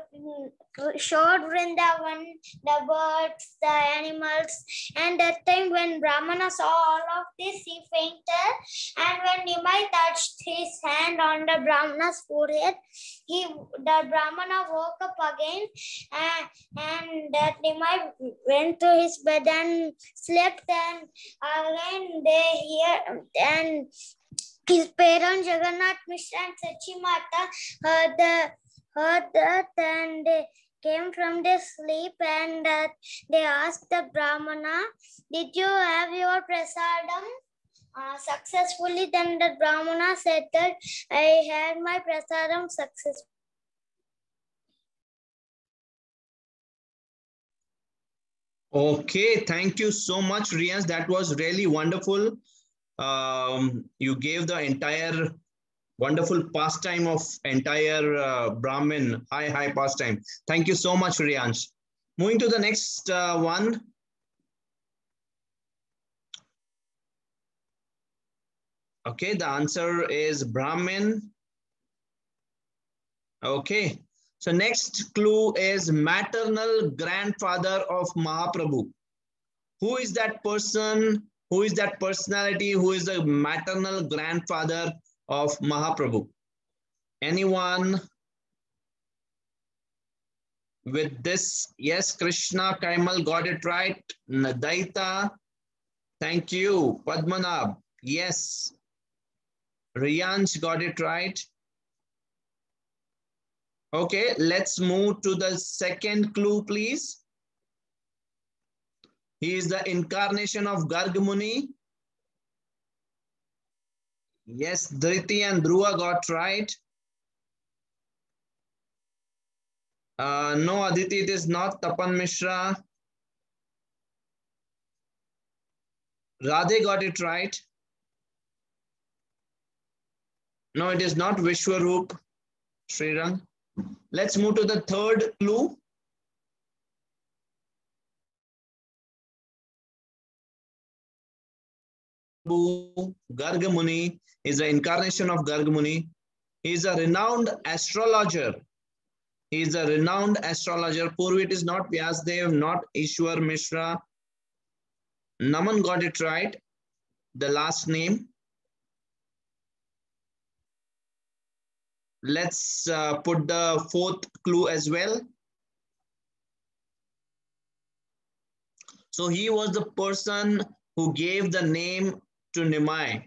showed Vrindavan, the birds, the animals, and that time when Brahmana saw all of this, he fainted, and when Nimai touched his hand on the Brahmana's forehead, he the Brahmana woke up again, and, and that Nimai went to his bed and slept, and again they hear and his parents Jagannath Mishra and Sachi Mata heard, the, heard that, and they came from their sleep, and uh, they asked the Brahmana, did you have your prasadam uh, successfully? Then the Brahmana said that I had my prasadam successfully. Okay, thank you so much, Riyansh. That was really wonderful. Um, you gave the entire Wonderful pastime of entire uh, Brahmin, high, high pastime. Thank you so much, Riyansh. Moving to the next uh, one. Okay, the answer is Brahmin. Okay, so next clue is maternal grandfather of Mahaprabhu. Who is that person? Who is that personality? Who is the maternal grandfather of Mahaprabhu? Anyone with this? Yes, Krishna Kaimal got it right. Nadaita, thank you. Padmanabh, yes. Riyansh got it right. Okay, let's move to the second clue, please. He is the incarnation of Garg Muni. Yes, Dhriti and Dhruva got right. Uh, no, Aditi, it is not Tapan Mishra. Radhe got it right. No, it is not Vishwaroop, Srirang. Let's move to the third clue. Garg Muni is the incarnation of Garg Muni. He is a renowned astrologer. He is a renowned astrologer. Purvit is not Vyasdev, not Ishwar Mishra. Naman got it right. The last name. Let's uh, put the fourth clue as well. So he was the person who gave the name to Nimai.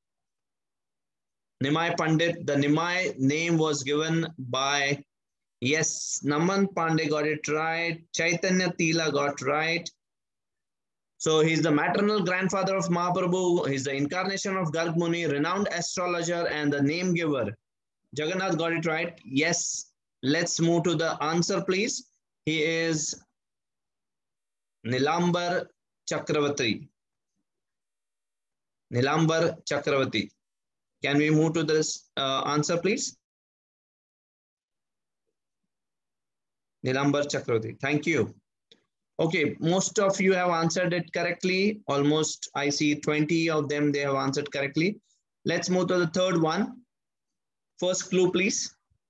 Nimai Pandit, the Nimai name was given by, yes, Naman Pandey got it right. Chaitanya Tila got right. So he's the maternal grandfather of Mahaprabhu. He's the incarnation of Garg Muni, renowned astrologer and the name giver. Jagannath got it right. Yes. Let's move to the answer, please. He is Nilambar Chakravarti. Nilambar Chakravarti. Can we move to this uh, answer, please? Nilambar Chakravarti. Thank you. Okay, most of you have answered it correctly. Almost, I see twenty of them, they have answered correctly. Let's move to the third one. First clue, please.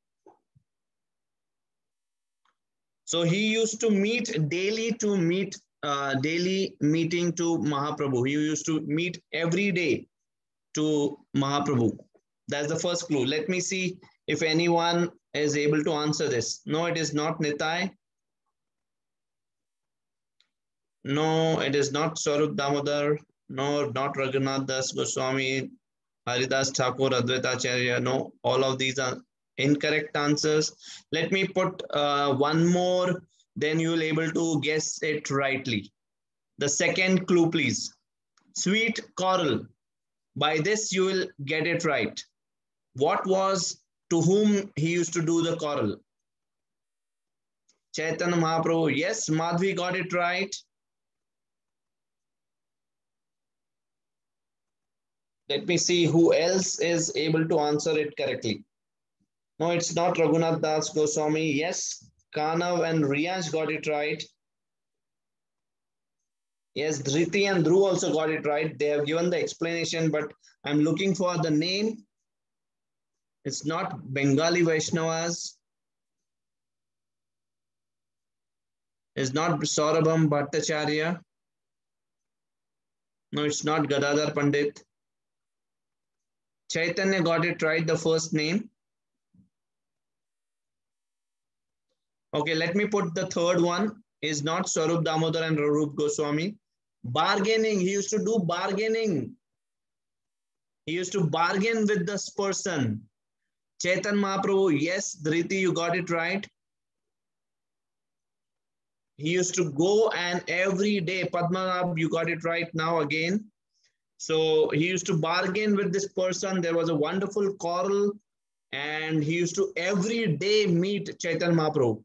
So he used to meet daily to meet, uh, daily meeting to Mahaprabhu. He used to meet every day to Mahaprabhu. That's the first clue. Let me see if anyone is able to answer this. No, it is not Nitai. No, it is not Swarup Damodar. No, not Raghunath Das Goswami, Haridas Thakur, Advaita Acharya. No, all of these are incorrect answers. Let me put uh, one more, then you will be able to guess it rightly. The second clue, please. Sweet coral. By this, you will get it right. What was, to whom he used to do the coral? Chaitanya Mahaprabhu. Yes, Madhvi got it right. Let me see who else is able to answer it correctly. No, it's not Raghunath Das Goswami. Yes, Kanav and Riyansh got it right. Yes, Dhriti and Dhruv also got it right. They have given the explanation, but I'm looking for the name. It's not Bengali Vaishnavas. It's not Saurabham Bhattacharya. No, it's not Gadadhar Pandit. Chaitanya got it right, the first name. Okay, let me put the third one. Is not Swarup Damodar and Rup Goswami. Bargaining, he used to do bargaining. He used to bargain with this person. Chaitanya Mahaprabhu, yes, Dhriti, you got it right. He used to go and every day, Padmanabh, you got it right now again. So he used to bargain with this person. There was a wonderful quarrel and he used to every day meet Chaitanya Mahaprabhu.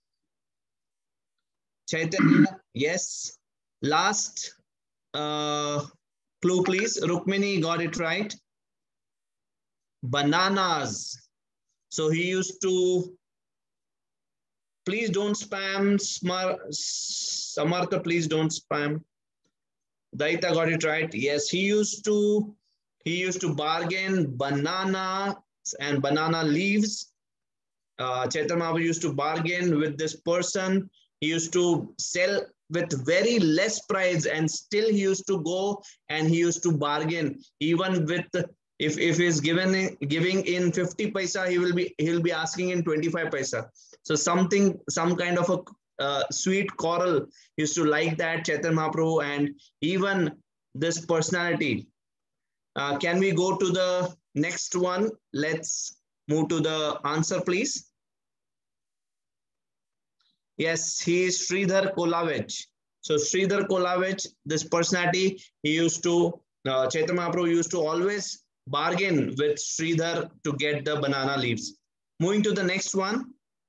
Chaitanya, yes. Last uh, clue, please. Rukmini got it right. bananas. So he used to, please don't spam, Smar, Samartha, please don't spam. Daita got it right. Yes, he used to, he used to bargain banana and banana leaves. Uh, Chaitanya Mahaprabhu used to bargain with this person. He used to sell with very less price, and still he used to go and he used to bargain. Even with, if if he's given giving in fifty paisa, he will be he'll be asking in twenty-five paisa. So something, some kind of a uh, sweet coral used to like that Chaitanya Mahaprabhu, and even this personality. Uh, can we go to the next one? Let's move to the answer, please. Yes, he is Sridhar Kolavich. So Sridhar Kolavich, this personality, he used to, uh, Chaitanya Mahaprabhu used to always bargain with Sridhar to get the banana leaves. Moving to the next one.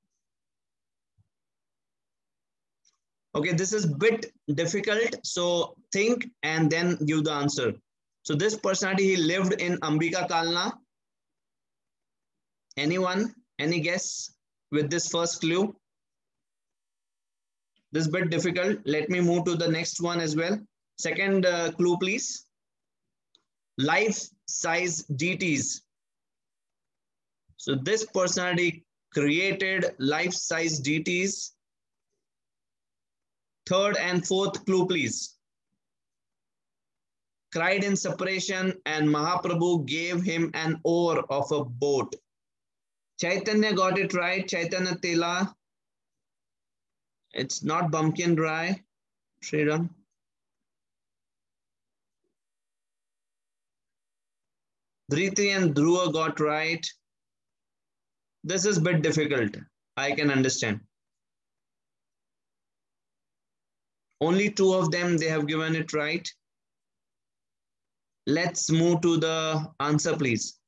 Okay, this is a bit difficult. So think and then give the answer. So this personality, he lived in Ambika Kalna. Anyone? Any guess with this first clue? This is a bit difficult. Let me move to the next one as well. Second uh, clue, please. Life-size deities. So this personality created life-size deities. Third and fourth clue, please. Cried in separation and Mahaprabhu gave him an oar of a boat. Chaitanya got it right. Chaitanya Tela. It's not bumpkin dry. Sriram. Dhriti and Dhruva got right. This is a bit difficult. I can understand. Only two of them, they have given it right. Let's move to the answer, please.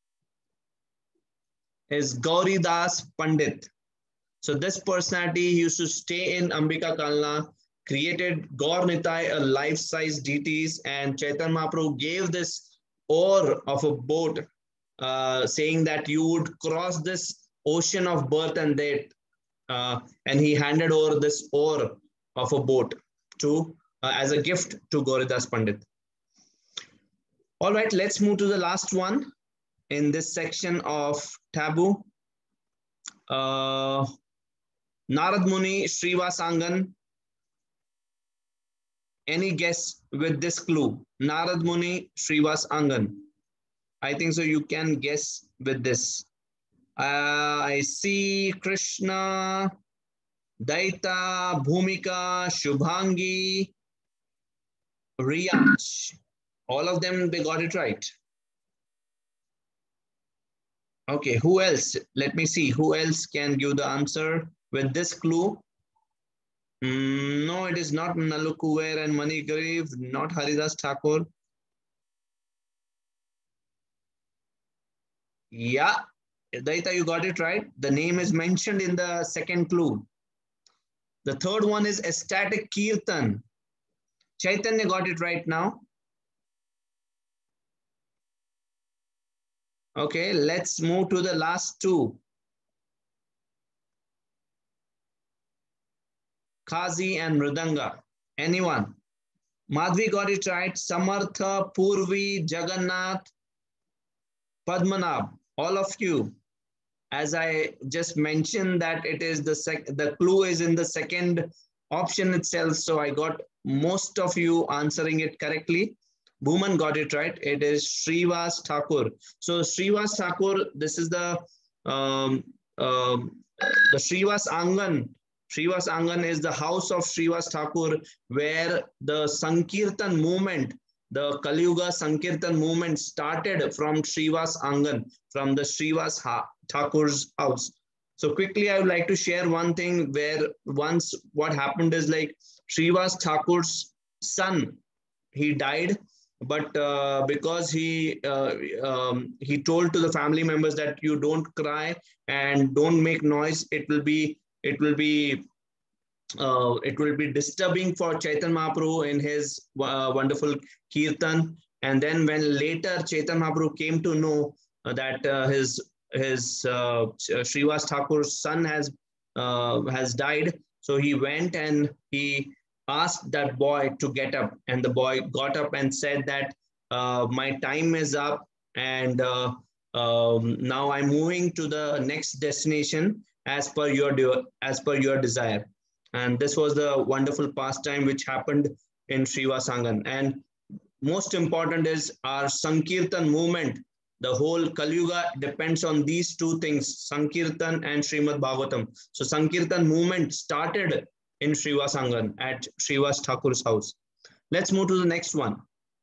Is Gauri Das Pandit. So this personality, he used to stay in Ambika Kalna, created Gaur Nitai, a life-size deities, and Chaitanya Mahaprabhu gave this oar of a boat, uh, saying that you would cross this ocean of birth and death, uh, and he handed over this oar of a boat to uh, as a gift to Gauridas Pandit. All right, let's move to the last one in this section of taboo. Uh, Narad Muni, Srivas Angan. Any guess with this clue? Narad Muni, Srivas Angan. I think so you can guess with this. Uh, I see Krishna, Daita, Bhumika, Shubhangi, Riyansh. All of them, they got it right. Okay, who else? Let me see. Who else can give the answer with this clue? Mm, no, it is not Nalukuver and Manigarib, not Haridas Thakur. Yeah, Daita, you got it right. The name is mentioned in the second clue. The third one is ecstatic Kirtan. Chaitanya got it right now. Okay, let's move to the last two. Kazi and Mridanga. Anyone? Madhvi got it right. Samartha, Purvi, Jagannath, Padmanabh. All of you. As I just mentioned that it is the sec the clue is in the second option itself. So I got most of you answering it correctly. Bhuman got it right. It is Srivas Thakur. So Srivas Thakur, this is the um, um, the Srivas Angan. Srivas Angan is the house of Srivas Thakur, where the Sankirtan movement, the Kali Yuga Sankirtan movement started from Srivas Angan, from the Srivas Thakur's house. So quickly, I would like to share one thing where once what happened is like Srivas Thakur's son, he died. But uh, because he uh, um, he told to the family members that you don't cry and don't make noise, it will be it will be uh, it will be disturbing for Chaitanya Mahaprabhu in his uh, wonderful kirtan. And then when later Chaitanya Mahaprabhu came to know uh, that uh, his his uh, Srivas Thakur's son has uh, has died. So he went and he asked that boy to get up, and the boy got up and said that uh, my time is up, and uh, um, now I'm moving to the next destination as per your as per your desire. And this was the wonderful pastime which happened in Srivasangan. And most important is our Sankirtan movement. The whole Kali Yuga depends on these two things, Sankirtan and Srimad Bhagavatam. So Sankirtan movement started in Srivasangan at Srivas Thakur's house. Let's move to the next one.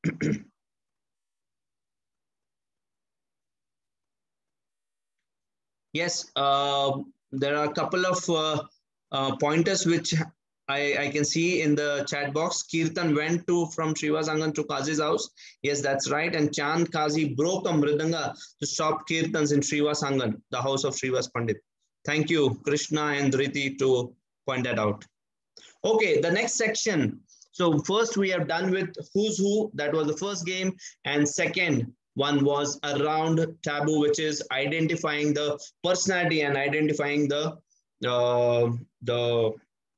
Yes, uh, there are a couple of uh, uh, pointers which I, I can see in the chat box. Kirtan went to from Srivasangan to Kazi's house. Yes, that's right. And Chand Kazi broke a mridanga to stop Kirtans in Srivasangan, the house of Srivas Pandit. Thank you, Krishna and Dhriti, to point that out. Okay, the next section. So first we have done with who's who. That was the first game. And second one was around taboo, which is identifying the personality and identifying the uh, the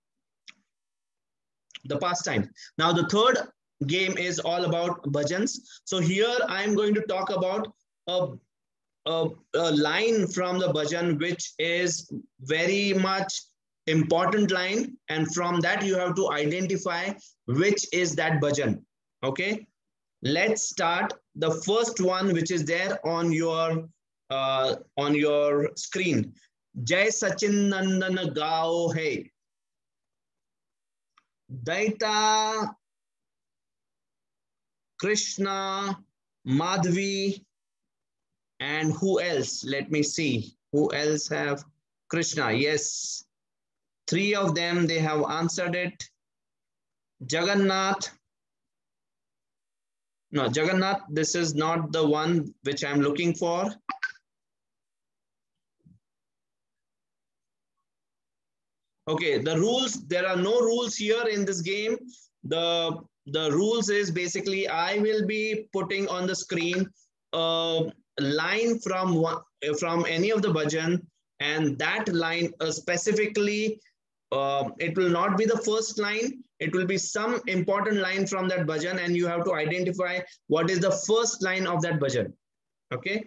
the pastime. Now the third game is all about bhajans. So here I am going to talk about a, a, a line from the bhajan which is very much important line, and from that you have to identify which is that bhajan. Okay, let's start. The first one which is there on your uh, on your screen. Jai Sachin Nandan Gao Hai. Daita, Krishna, Madhvi, and who else? Let me see. Who else have Krishna? Yes. Three of them, they have answered it. Jagannath. No, Jagannath, this is not the one which I'm looking for. Okay, the rules, there are no rules here in this game. The, the rules is basically I will be putting on the screen a line from, one, from any of the bhajan, and that line uh, specifically, uh, it will not be the first line. It will be some important line from that bhajan, and you have to identify what is the first line of that bhajan. Okay.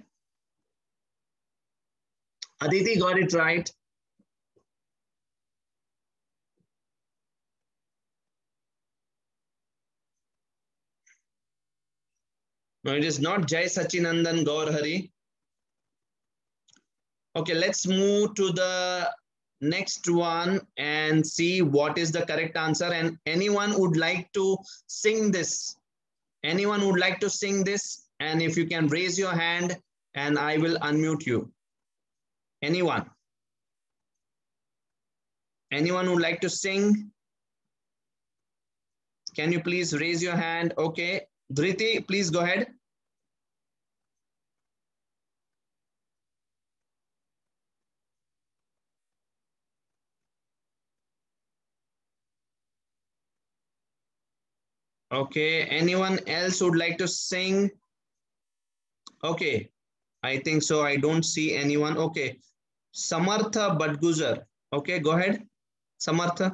Aditi got it right. No, it is not Jai Sachinandan Gaur Hari. Okay, let's move to the next one and see what is the correct answer. And anyone would like to sing this? Anyone would like to sing this? And if you can raise your hand and I will unmute you. Anyone? Anyone would like to sing? Can you please raise your hand? Okay. Dhriti, please go ahead. Okay, anyone else would like to sing? Okay, I think so. I don't see anyone. Okay, Samartha Badguzar. Okay, go ahead, Samartha.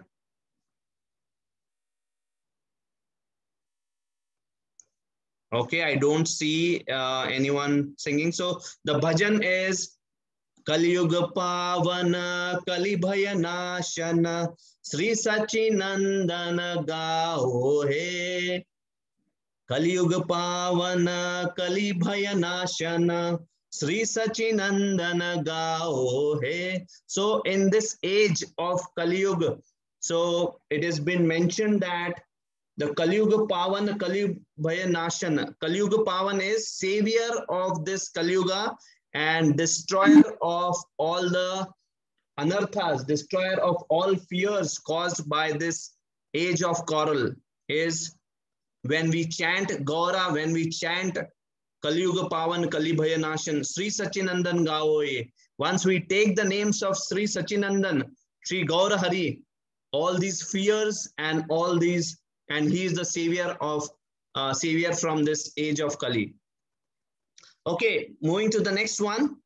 Okay, I don't see uh, anyone singing. So the bhajan is Kali Yuga Pavana Kali Bhaya Nashana Sri Sachinandana Gao He. Kali Yuga Pavana Kali Bhaya Nashana Sri Sachinandana Gao He. So in this age of Kali Yuga, so it has been mentioned that the Kali Yuga Pavan, Kali Bhaya Nashana. Kali Yuga Pavan is savior of this Kali Yuga and destroyer of all the anarthas, destroyer of all fears caused by this age of coral. Is when we chant Gaura, when we chant Kali Yuga Pavan, Kali Bhaya Nashan, Sri Sachinandan Gaoye. Once we take the names of Sri Sachinandan, Sri Gaura Hari, all these fears and all these, and he is the savior of uh, savior from this age of Kali. Okay, moving to the next one.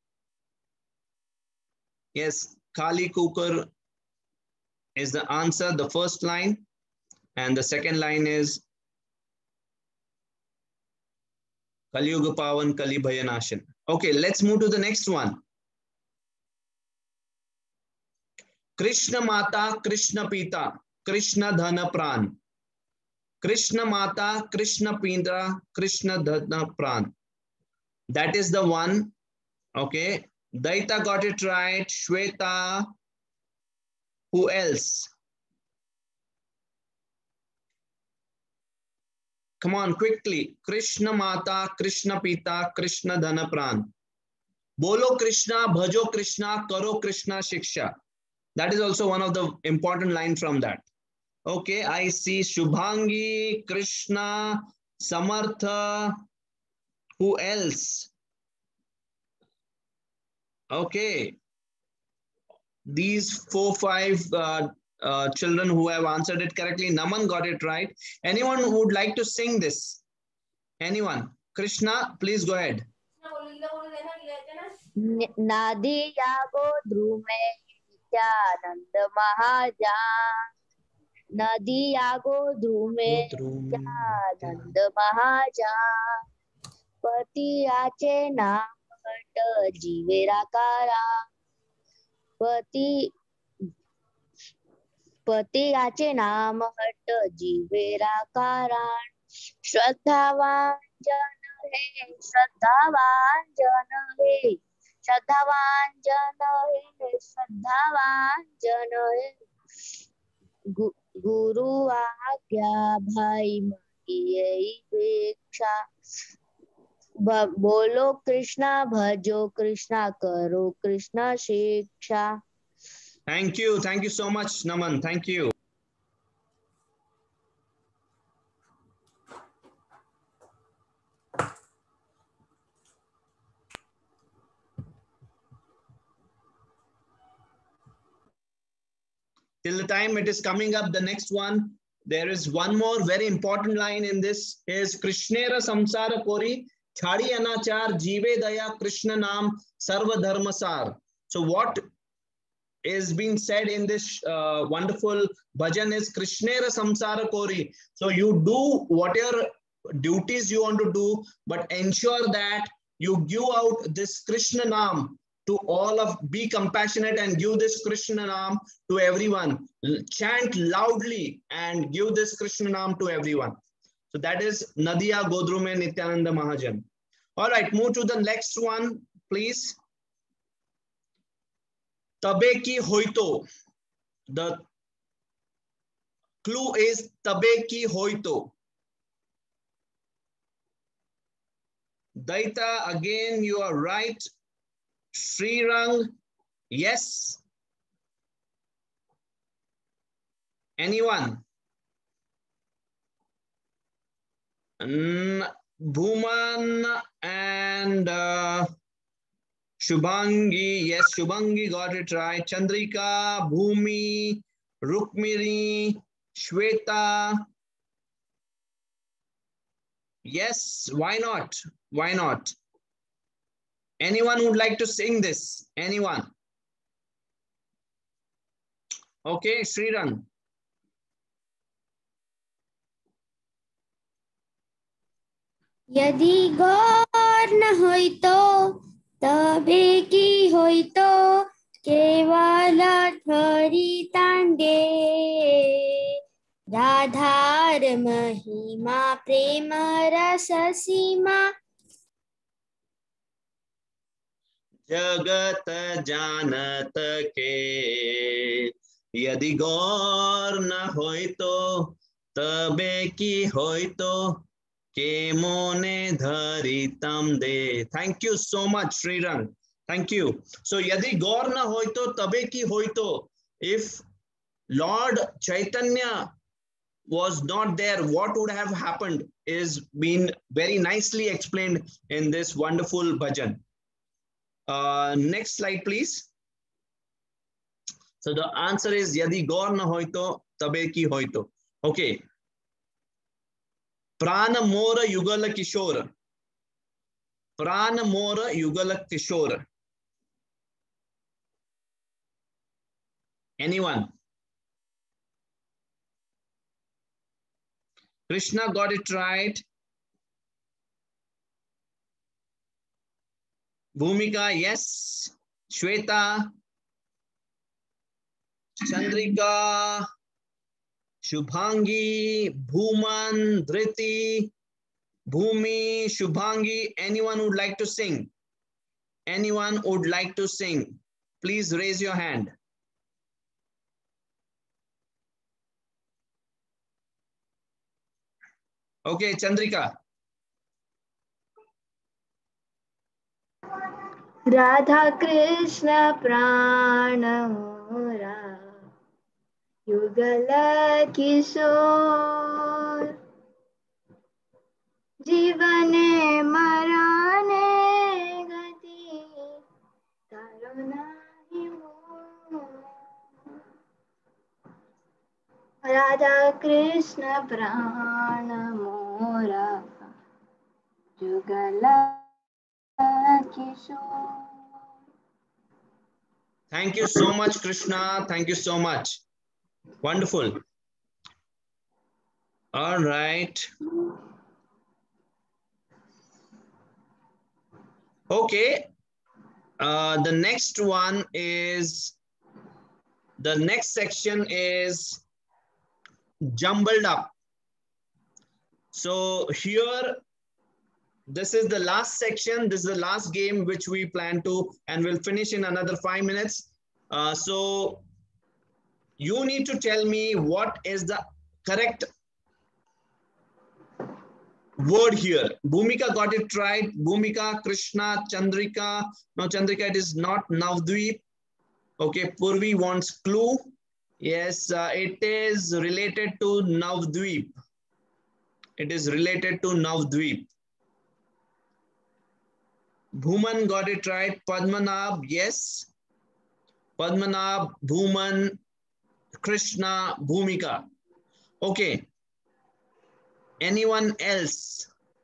Yes, Kali Kukar is the answer, the first line. And the second line is Kali Yuga Pavan Kali Bhayanashan. Okay, let's move to the next one. Krishna Mata, Krishna Pita, Krishna Dhana Pran. Krishna Mata, Krishna Pita, Krishna Dhana Pran. That is the one. Okay. Daita got it right. Shweta. Who else? Come on, quickly. Krishna Mata, Krishna Pita, Krishna Dhana Pran. Bolo Krishna, Bhajo Krishna, Karo Krishna Shiksha. That is also one of the important lines from that. Okay, I see Shubhangi, Krishna, Samartha. Who else? Okay. These four, five uh, uh, children who have answered it correctly. Naman got it right. Anyone who would like to sing this? Anyone? Krishna, please go ahead. Nadi yago dhrume nityanand mahajan. Nadi yago dhrume nityanand mahajan. Pati ache naam hata jivera kara. Pati पति आचे नाम हट जीवेरा कारण. श्रद्धावान जन है, श्रद्धावान जन है, श्रद्धावान जन है, श्रद्धावान जन है. गु, गुरु आज्ञा भाई यही भिक्षा. बोलो कृष्णा भजो कृष्णा करो कृष्णा शिक्षा. Thank you. Thank you so much, Naman. Thank you. Till the time it is coming up, the next one, there is one more very important line in this is Krishnera Samsara Kori Chhadi Anachar Jive Daya Krishna Nam Sarva Dharma Sar. So what is being said in this uh, wonderful bhajan is Krishnera Samsara Kori. So you do whatever duties you want to do, but ensure that you give out this Krishna Nam to all of, be compassionate and give this Krishna Nam to everyone. Chant loudly and give this Krishna Nam to everyone. So that is Nadiya Godrume Nityananda Mahajan. All right, move to the next one, please. Tabe ki hoito. The clue is tabe ki hoito. Daita, again, you are right. Srirang, yes. Anyone? Bhuman and uh, Shubhangi, yes, Shubhangi got it right. Chandrika, Bhumi, Rukmini, Shweta. Yes, why not? Why not? Anyone would like to sing this? Anyone? Okay, Srirang. यदि गौर न होई तो तबे की होई तो केवल थरी तांडे. राधार महिमा प्रेम रस सीमा. जगत जानत के यदि गौर न होई तो तबे की होई तो के मोने धरी तम दे. Thank you so much, Srirang. Thank you. So यदि गौर न होई तो तबे की होई तो. If Lord Chaitanya was not there, what would have happened is been very nicely explained in this wonderful bhajan. Uh, next slide, please. So the answer is Yadi Gaur na hoy to tabe ki hoy to. Okay. Prana Mora Yugala Kishora. Pran Mora Yugala Kishore. Anyone? Krishna got it right. Bhumika, yes. Shweta. Chandrika. Shubhangi. Bhuman. Dhriti. Bhumi. Shubhangi. Anyone would like to sing? Anyone would like to sing? Please raise your hand. Okay, Chandrika. Radha Krishna Prana Mora Yugala Kishore Jivane Marane Gati Taruna Radha Krishna Prana Mora Yugala Kishore. Thank you so much, Krishna. Thank you so much. Wonderful. All right. Okay. Uh, the next one is, the next section is jumbled up. So here, this is the last section. This is the last game which we plan to, and we'll finish in another five minutes. Uh, so you need to tell me what is the correct word here. Bhumika got it right. Bhumika, Krishna, Chandrika. No, Chandrika, it is not Navdweep. Okay, Purvi wants clue. Yes, uh, it is related to Navdweep. It is related to Navdweep. Bhuman got it right. Padmanabh, yes. Padmanabh, Bhuman, Krishna, Bhumika. Okay. Anyone else?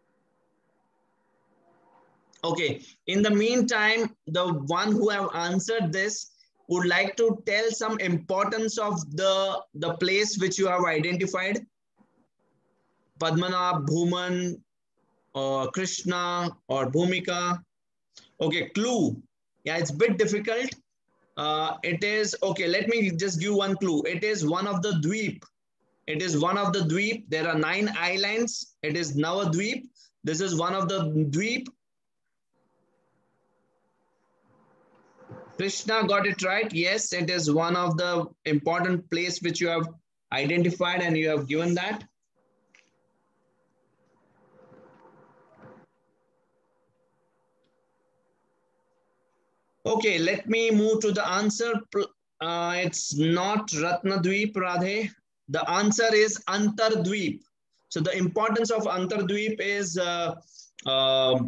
Okay. In the meantime, the one who have answered this would like to tell some importance of the, the place which you have identified. Padmanabh, Bhuman, or Krishna, or Bhumika. Okay, clue. Yeah, it's a bit difficult. Uh, it is, okay, let me just give one clue. It is one of the Dweep. It is one of the Dweep. There are nine islands. It is Navadweep. This is one of the Dweep. Krishna got it right. Yes, it is one of the important place which you have identified and you have given that. Okay, let me move to the answer. Uh, it's not Ratnadweep, Radhe. The answer is Antardweep. So the importance of Antardweep is uh, uh,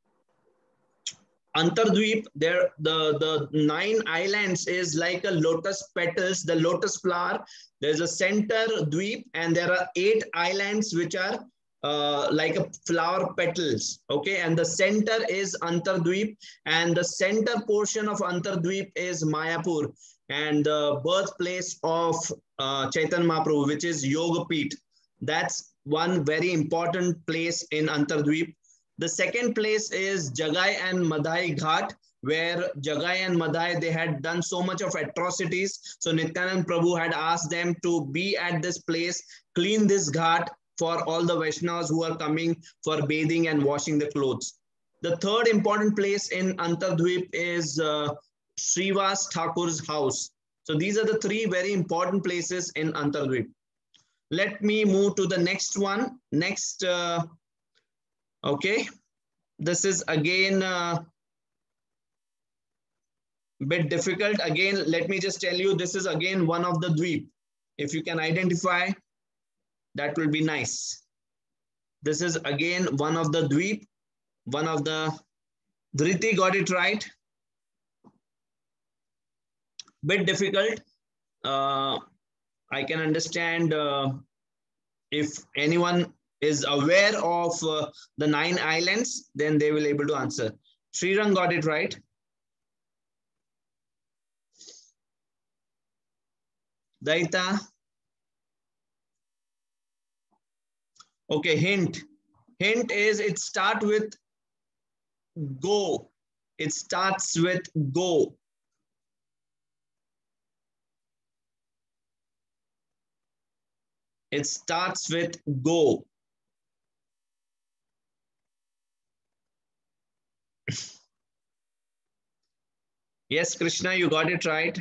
Antardweep, there the, the nine islands is like a lotus petals, the lotus flower. There's a center dweep and there are eight islands which are uh, like a flower petals. Okay, and the center is Antardweep, and the center portion of Antardweep is Mayapur, and the birthplace of uh, Chaitanya Mahaprabhu, which is Yogapeeth. That's one very important place in Antardweep. The second place is Jagai and Madhai Ghat, where Jagai and Madhai, they had done so much of atrocities. So Nityanand Prabhu had asked them to be at this place, clean this ghat for all the Vaishnavas who are coming for bathing and washing the clothes. The third important place in Antardweep is uh, Srivas Thakur's house. So these are the three very important places in Antardweep. Let me move to the next one. Next, uh, okay. This is again a bit difficult. Again, let me just tell you, this is again one of the Dweep. If you can identify, that will be nice. This is again one of the Dweep, one of the, Dhriti got it right. Bit difficult. Uh, I can understand uh, if anyone is aware of uh, the nine islands, then they will able to answer. Srirang got it right. Daita. Okay, hint. Hint is it start with go. It starts with go. It starts with go. Yes, Krishna, you got it right.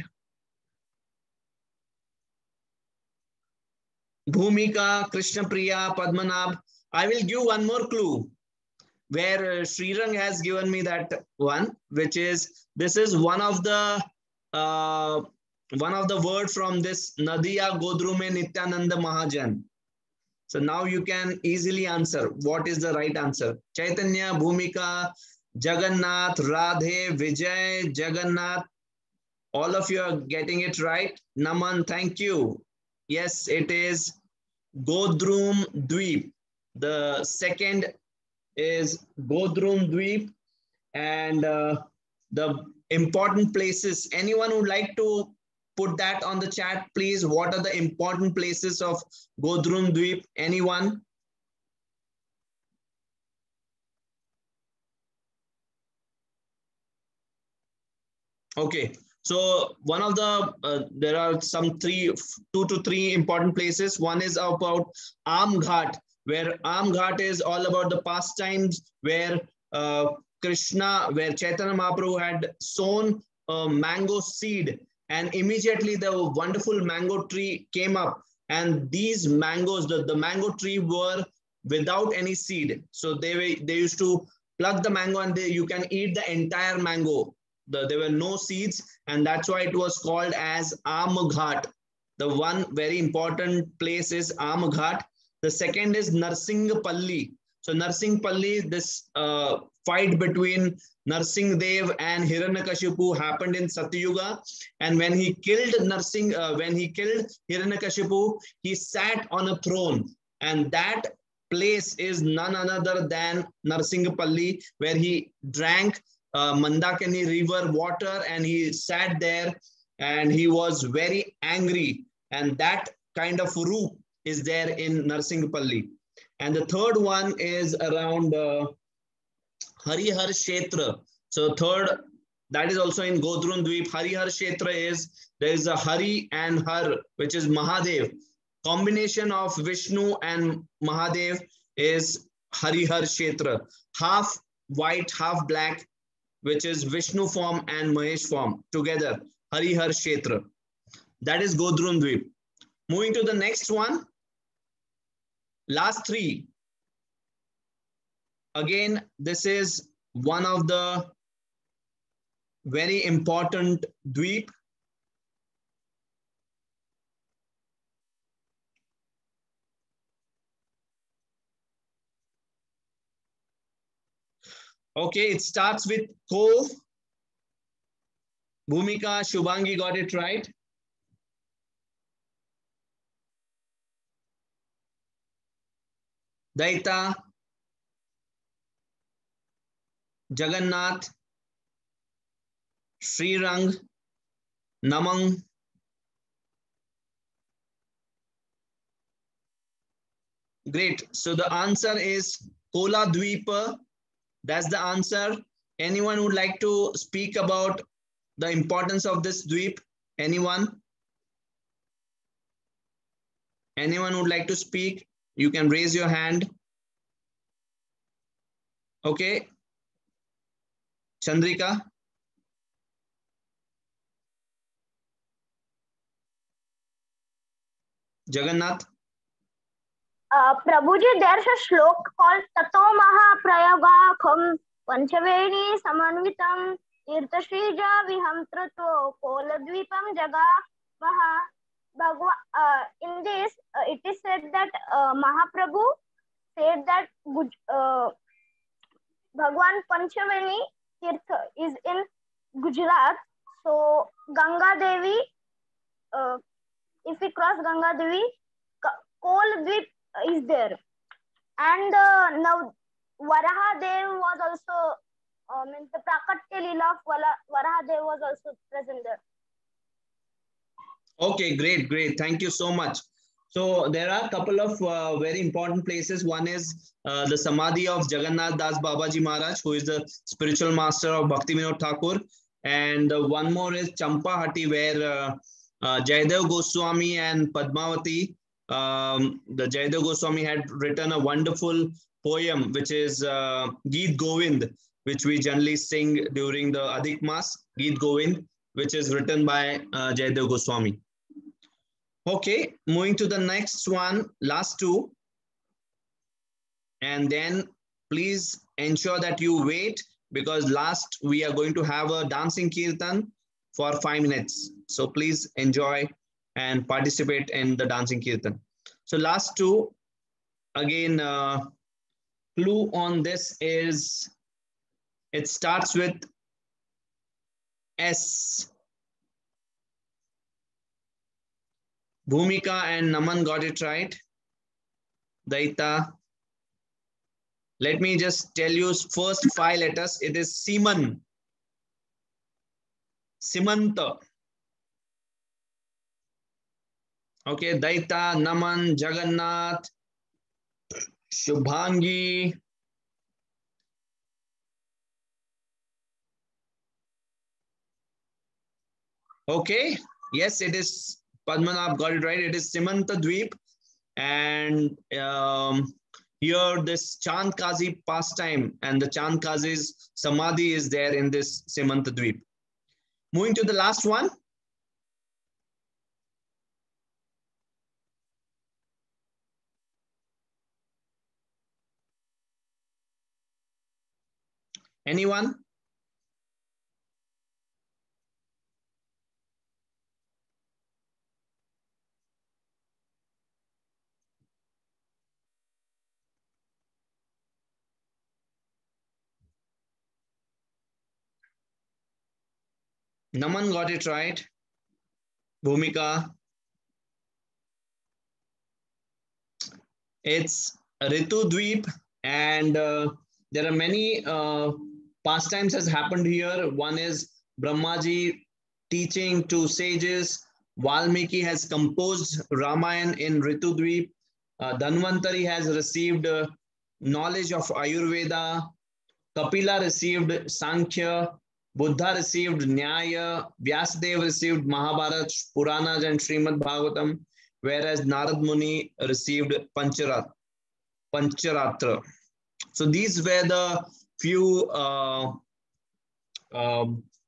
Bhumika, Krishna Priya, Padmanabh. I will give one more clue where uh, Srirang has given me that one, which is this is one of the uh, one of the word from this Nadiya Godrume Nityananda Mahajan. So now you can easily answer what is the right answer. Chaitanya, Bhumika, Jagannath, Radhe, Vijay, Jagannath. All of you are getting it right. Naman, thank you. Yes, it is Godrum Dweep. The second is Godrum Dweep. And uh, the important places, anyone would like to put that on the chat, please? What are the important places of Godrum Dweep? Anyone? Okay. So one of the, uh, there are some three, two to three important places. One is about Amghat, where Amghat is all about the pastimes where uh, Krishna, where Chaitanya Mahaprabhu had sown a mango seed, and immediately the wonderful mango tree came up. And these mangoes, the, the mango tree were without any seed. So they were, they used to pluck the mango and they, you can eat the entire mango. The, there were no seeds, and that's why it was called as Amghat. The one very important place is Amghat. The second is Narsingpalli. So Narsingpalli, this uh, fight between Narsingdev and Hiranyakashipu happened in Satyuga. And when he killed Narsing, uh, when he killed Hiranyakashipu, he sat on a throne, and that place is none other than Narsingpalli, where he drank Uh, Mandakini river water, and he sat there and he was very angry, and that kind of roop is there in Narsingpalli. And the third one is around uh, Harihar Kshetra. So third, that is also in Godrum Dweep. Harihar Kshetra is, there is a Hari and Har, which is Mahadev. Combination of Vishnu and Mahadev is Harihar Kshetra. Half white, half black, which is Vishnu form and Mahesh form together, Harihar Kshetra. That is Godrum Dweep. Moving to the next one, last three. Again, this is one of the very important dweep. Okay, it starts with Ko. Bhumika, Shubhangi got it right. Daita, Jagannath, Srirang, Namang. Great. So the answer is Kola Dweepa. That's the answer. Anyone would like to speak about the importance of this dweep? Anyone? Anyone would like to speak? You can raise your hand. Okay. Chandrika. Jagannath. Uh, Prabhuji, there's a slok called Tato Maha Prayogakham Panchaveni Samanvitam Tirthashrija Vihamtrato Koladvipam Jaga Maha Bhagwa. Uh, in this, uh, it is said that uh, Mahaprabhu said that uh, Bhagwan Panchaveni Tirtha is in Gujarat. So Ganga Devi, uh, if we cross Ganga Devi, Koladvip is there. and uh, now Varaha Dev was also, uh, means the Prakatya Leela of Varaha Dev was also present there. Okay, great, great. Thank you so much. So there are a couple of uh, very important places. One is uh, the Samadhi of Jagannath Das Babaji Maharaj, who is the spiritual master of Bhakti Vinod Thakur. And uh, one more is Champahati, where uh, uh, Jayadev Goswami and Padmavati, um, the Jayadev Goswami had written a wonderful poem, which is uh, Geet Govind, which we generally sing during the Adhik Mas, Geet Govind, which is written by uh, Jayadev Goswami. Okay, moving to the next one, last two. And then please ensure that you wait, because last we are going to have a dancing kirtan for five minutes. So please enjoy and participate in the dancing kirtan. So last two, again, uh, clue on this is, it starts with S. Bhumika and Naman got it right. Daita. Let me just tell you first five letters. It is Siman. Simanta. Okay, Daita, Naman, Jagannath, Shubhangi. Okay, yes, it is Padmanabh got it right. It is Simanta Dweep. And um, here this Chand Kazi pastime and the Chand Kazi's Samadhi is there in this Simanta Dweep. Moving to the last one. Anyone? Naman got it right. Bhumika. It's Ritu Dweep, and uh, there are many uh, pastimes has happened here. One is Brahmaji teaching to sages. Valmiki has composed Ramayana in Ritu Dweep. Uh, Dhanvantari has received uh, knowledge of Ayurveda. Kapila received Sankhya. Buddha received Nyaya, Vyasadeva received Mahabharata, Puranas and Srimad Bhagavatam, whereas Narad Muni received Pancharatra. Pancharatra. So these were the few uh, uh,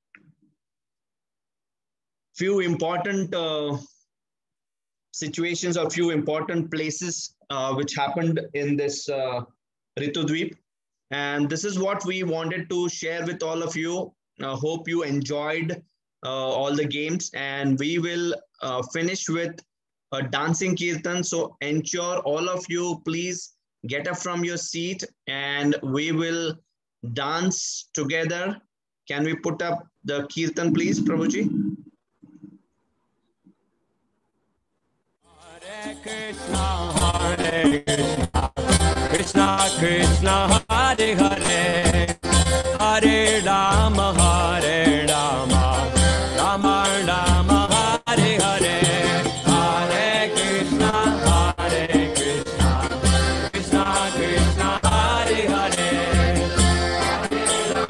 few important uh, situations or few important places uh, which happened in this uh, Ritu Dweep. And this is what we wanted to share with all of you. I uh, hope you enjoyed uh, all the games, and we will uh, finish with a dancing kirtan. So ensure all of you please get up from your seat and we will dance together. Can we put up the kirtan please, Prabhuji? Hare Krishna, Hare Krishna, Krishna Krishna, Hare Hare, Hare Rama, Hare Rama, Rama Rama, Hare Hare, Hare Krishna, Hare Krishna, Krishna Krishna, Hare Hare, Hare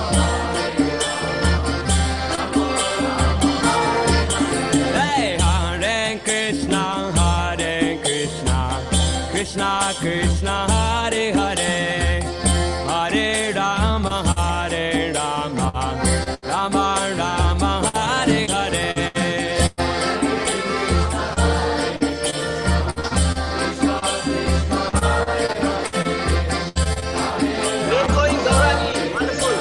Hare Krishna, Hare Krishna, Krishna Krishna, Hare Hare, Hare Rama, Hare Rama, Rama Rama, Hare Hare. Great going, Gaurani. Wonderful.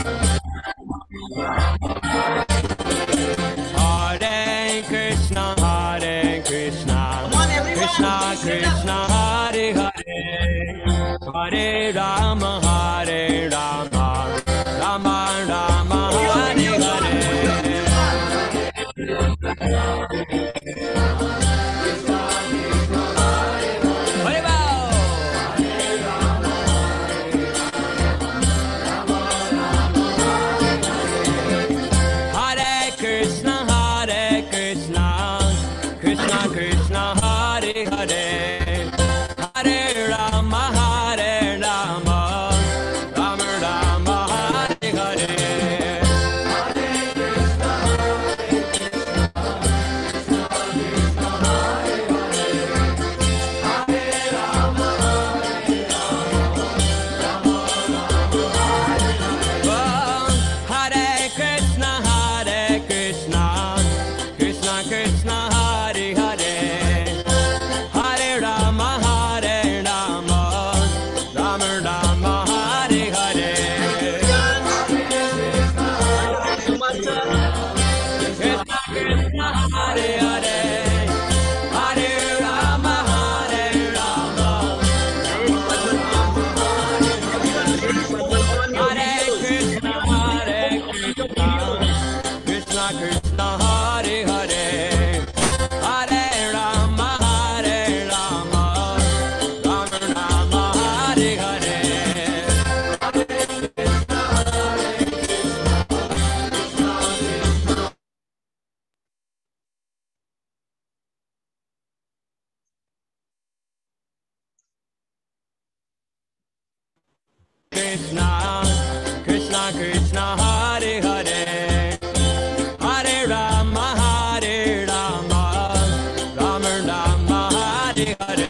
Hare Krishna, Hare Krishna, Krishna Krishna, Hare Hare, Hare Rama, Hare Rama, Rama Rama, Hare Hare. Hare Bol. Krishna, Hare Hare, Hare Rama, Hare Rama, Rama Rama, Hare Hare.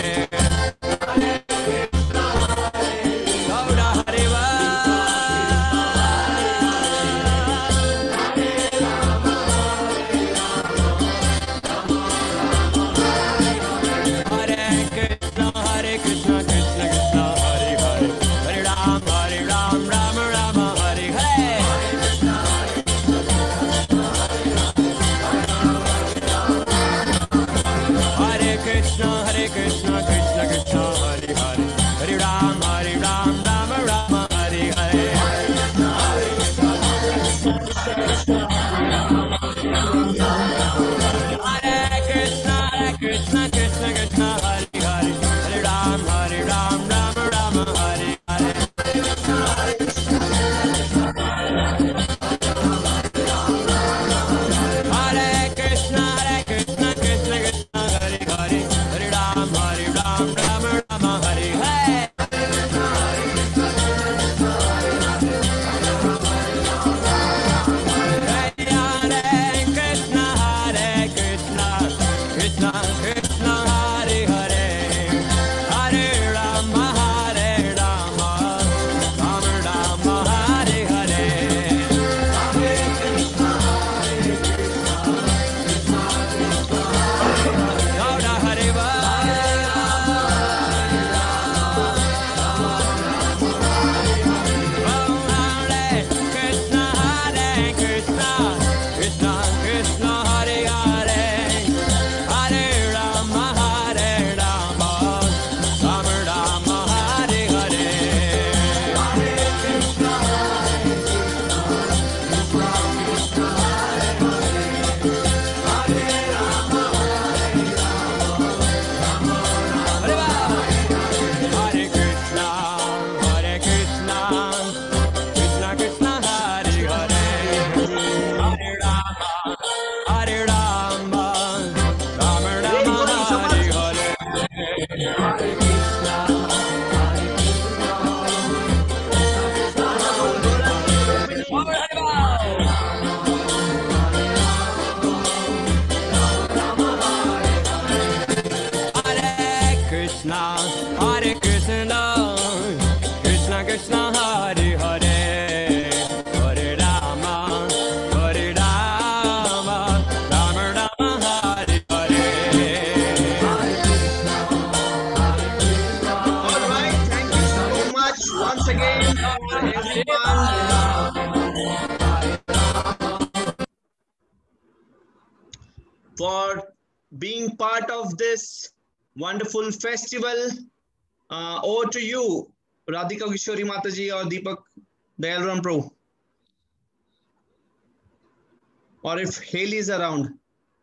For being part of this wonderful festival. Uh, over to you, Radhika Kishori Mataji or Deepak Dayaluram Prabhu. Or if Haley is around.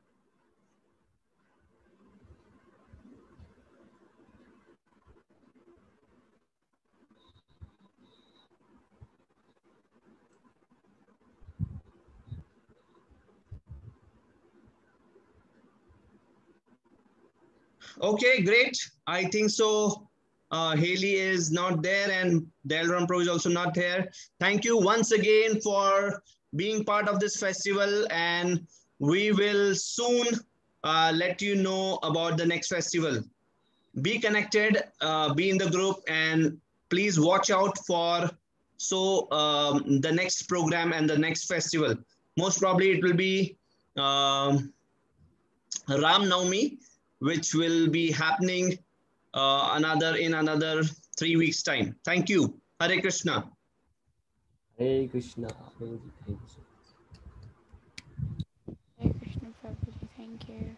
Okay, great. I think so. Uh, Haley is not there and Dayaluram Prabhu is also not here. Thank you once again for being part of this festival, and we will soon uh, let you know about the next festival. Be connected, uh, be in the group, and please watch out for so um, the next program and the next festival. Most probably it will be um, Ram Navami, which will be happening uh, another in another three weeks time. Thank you. Hare Krishna. Hare Krishna. Thank you. Hare Krishna Prabhuji. Thank you.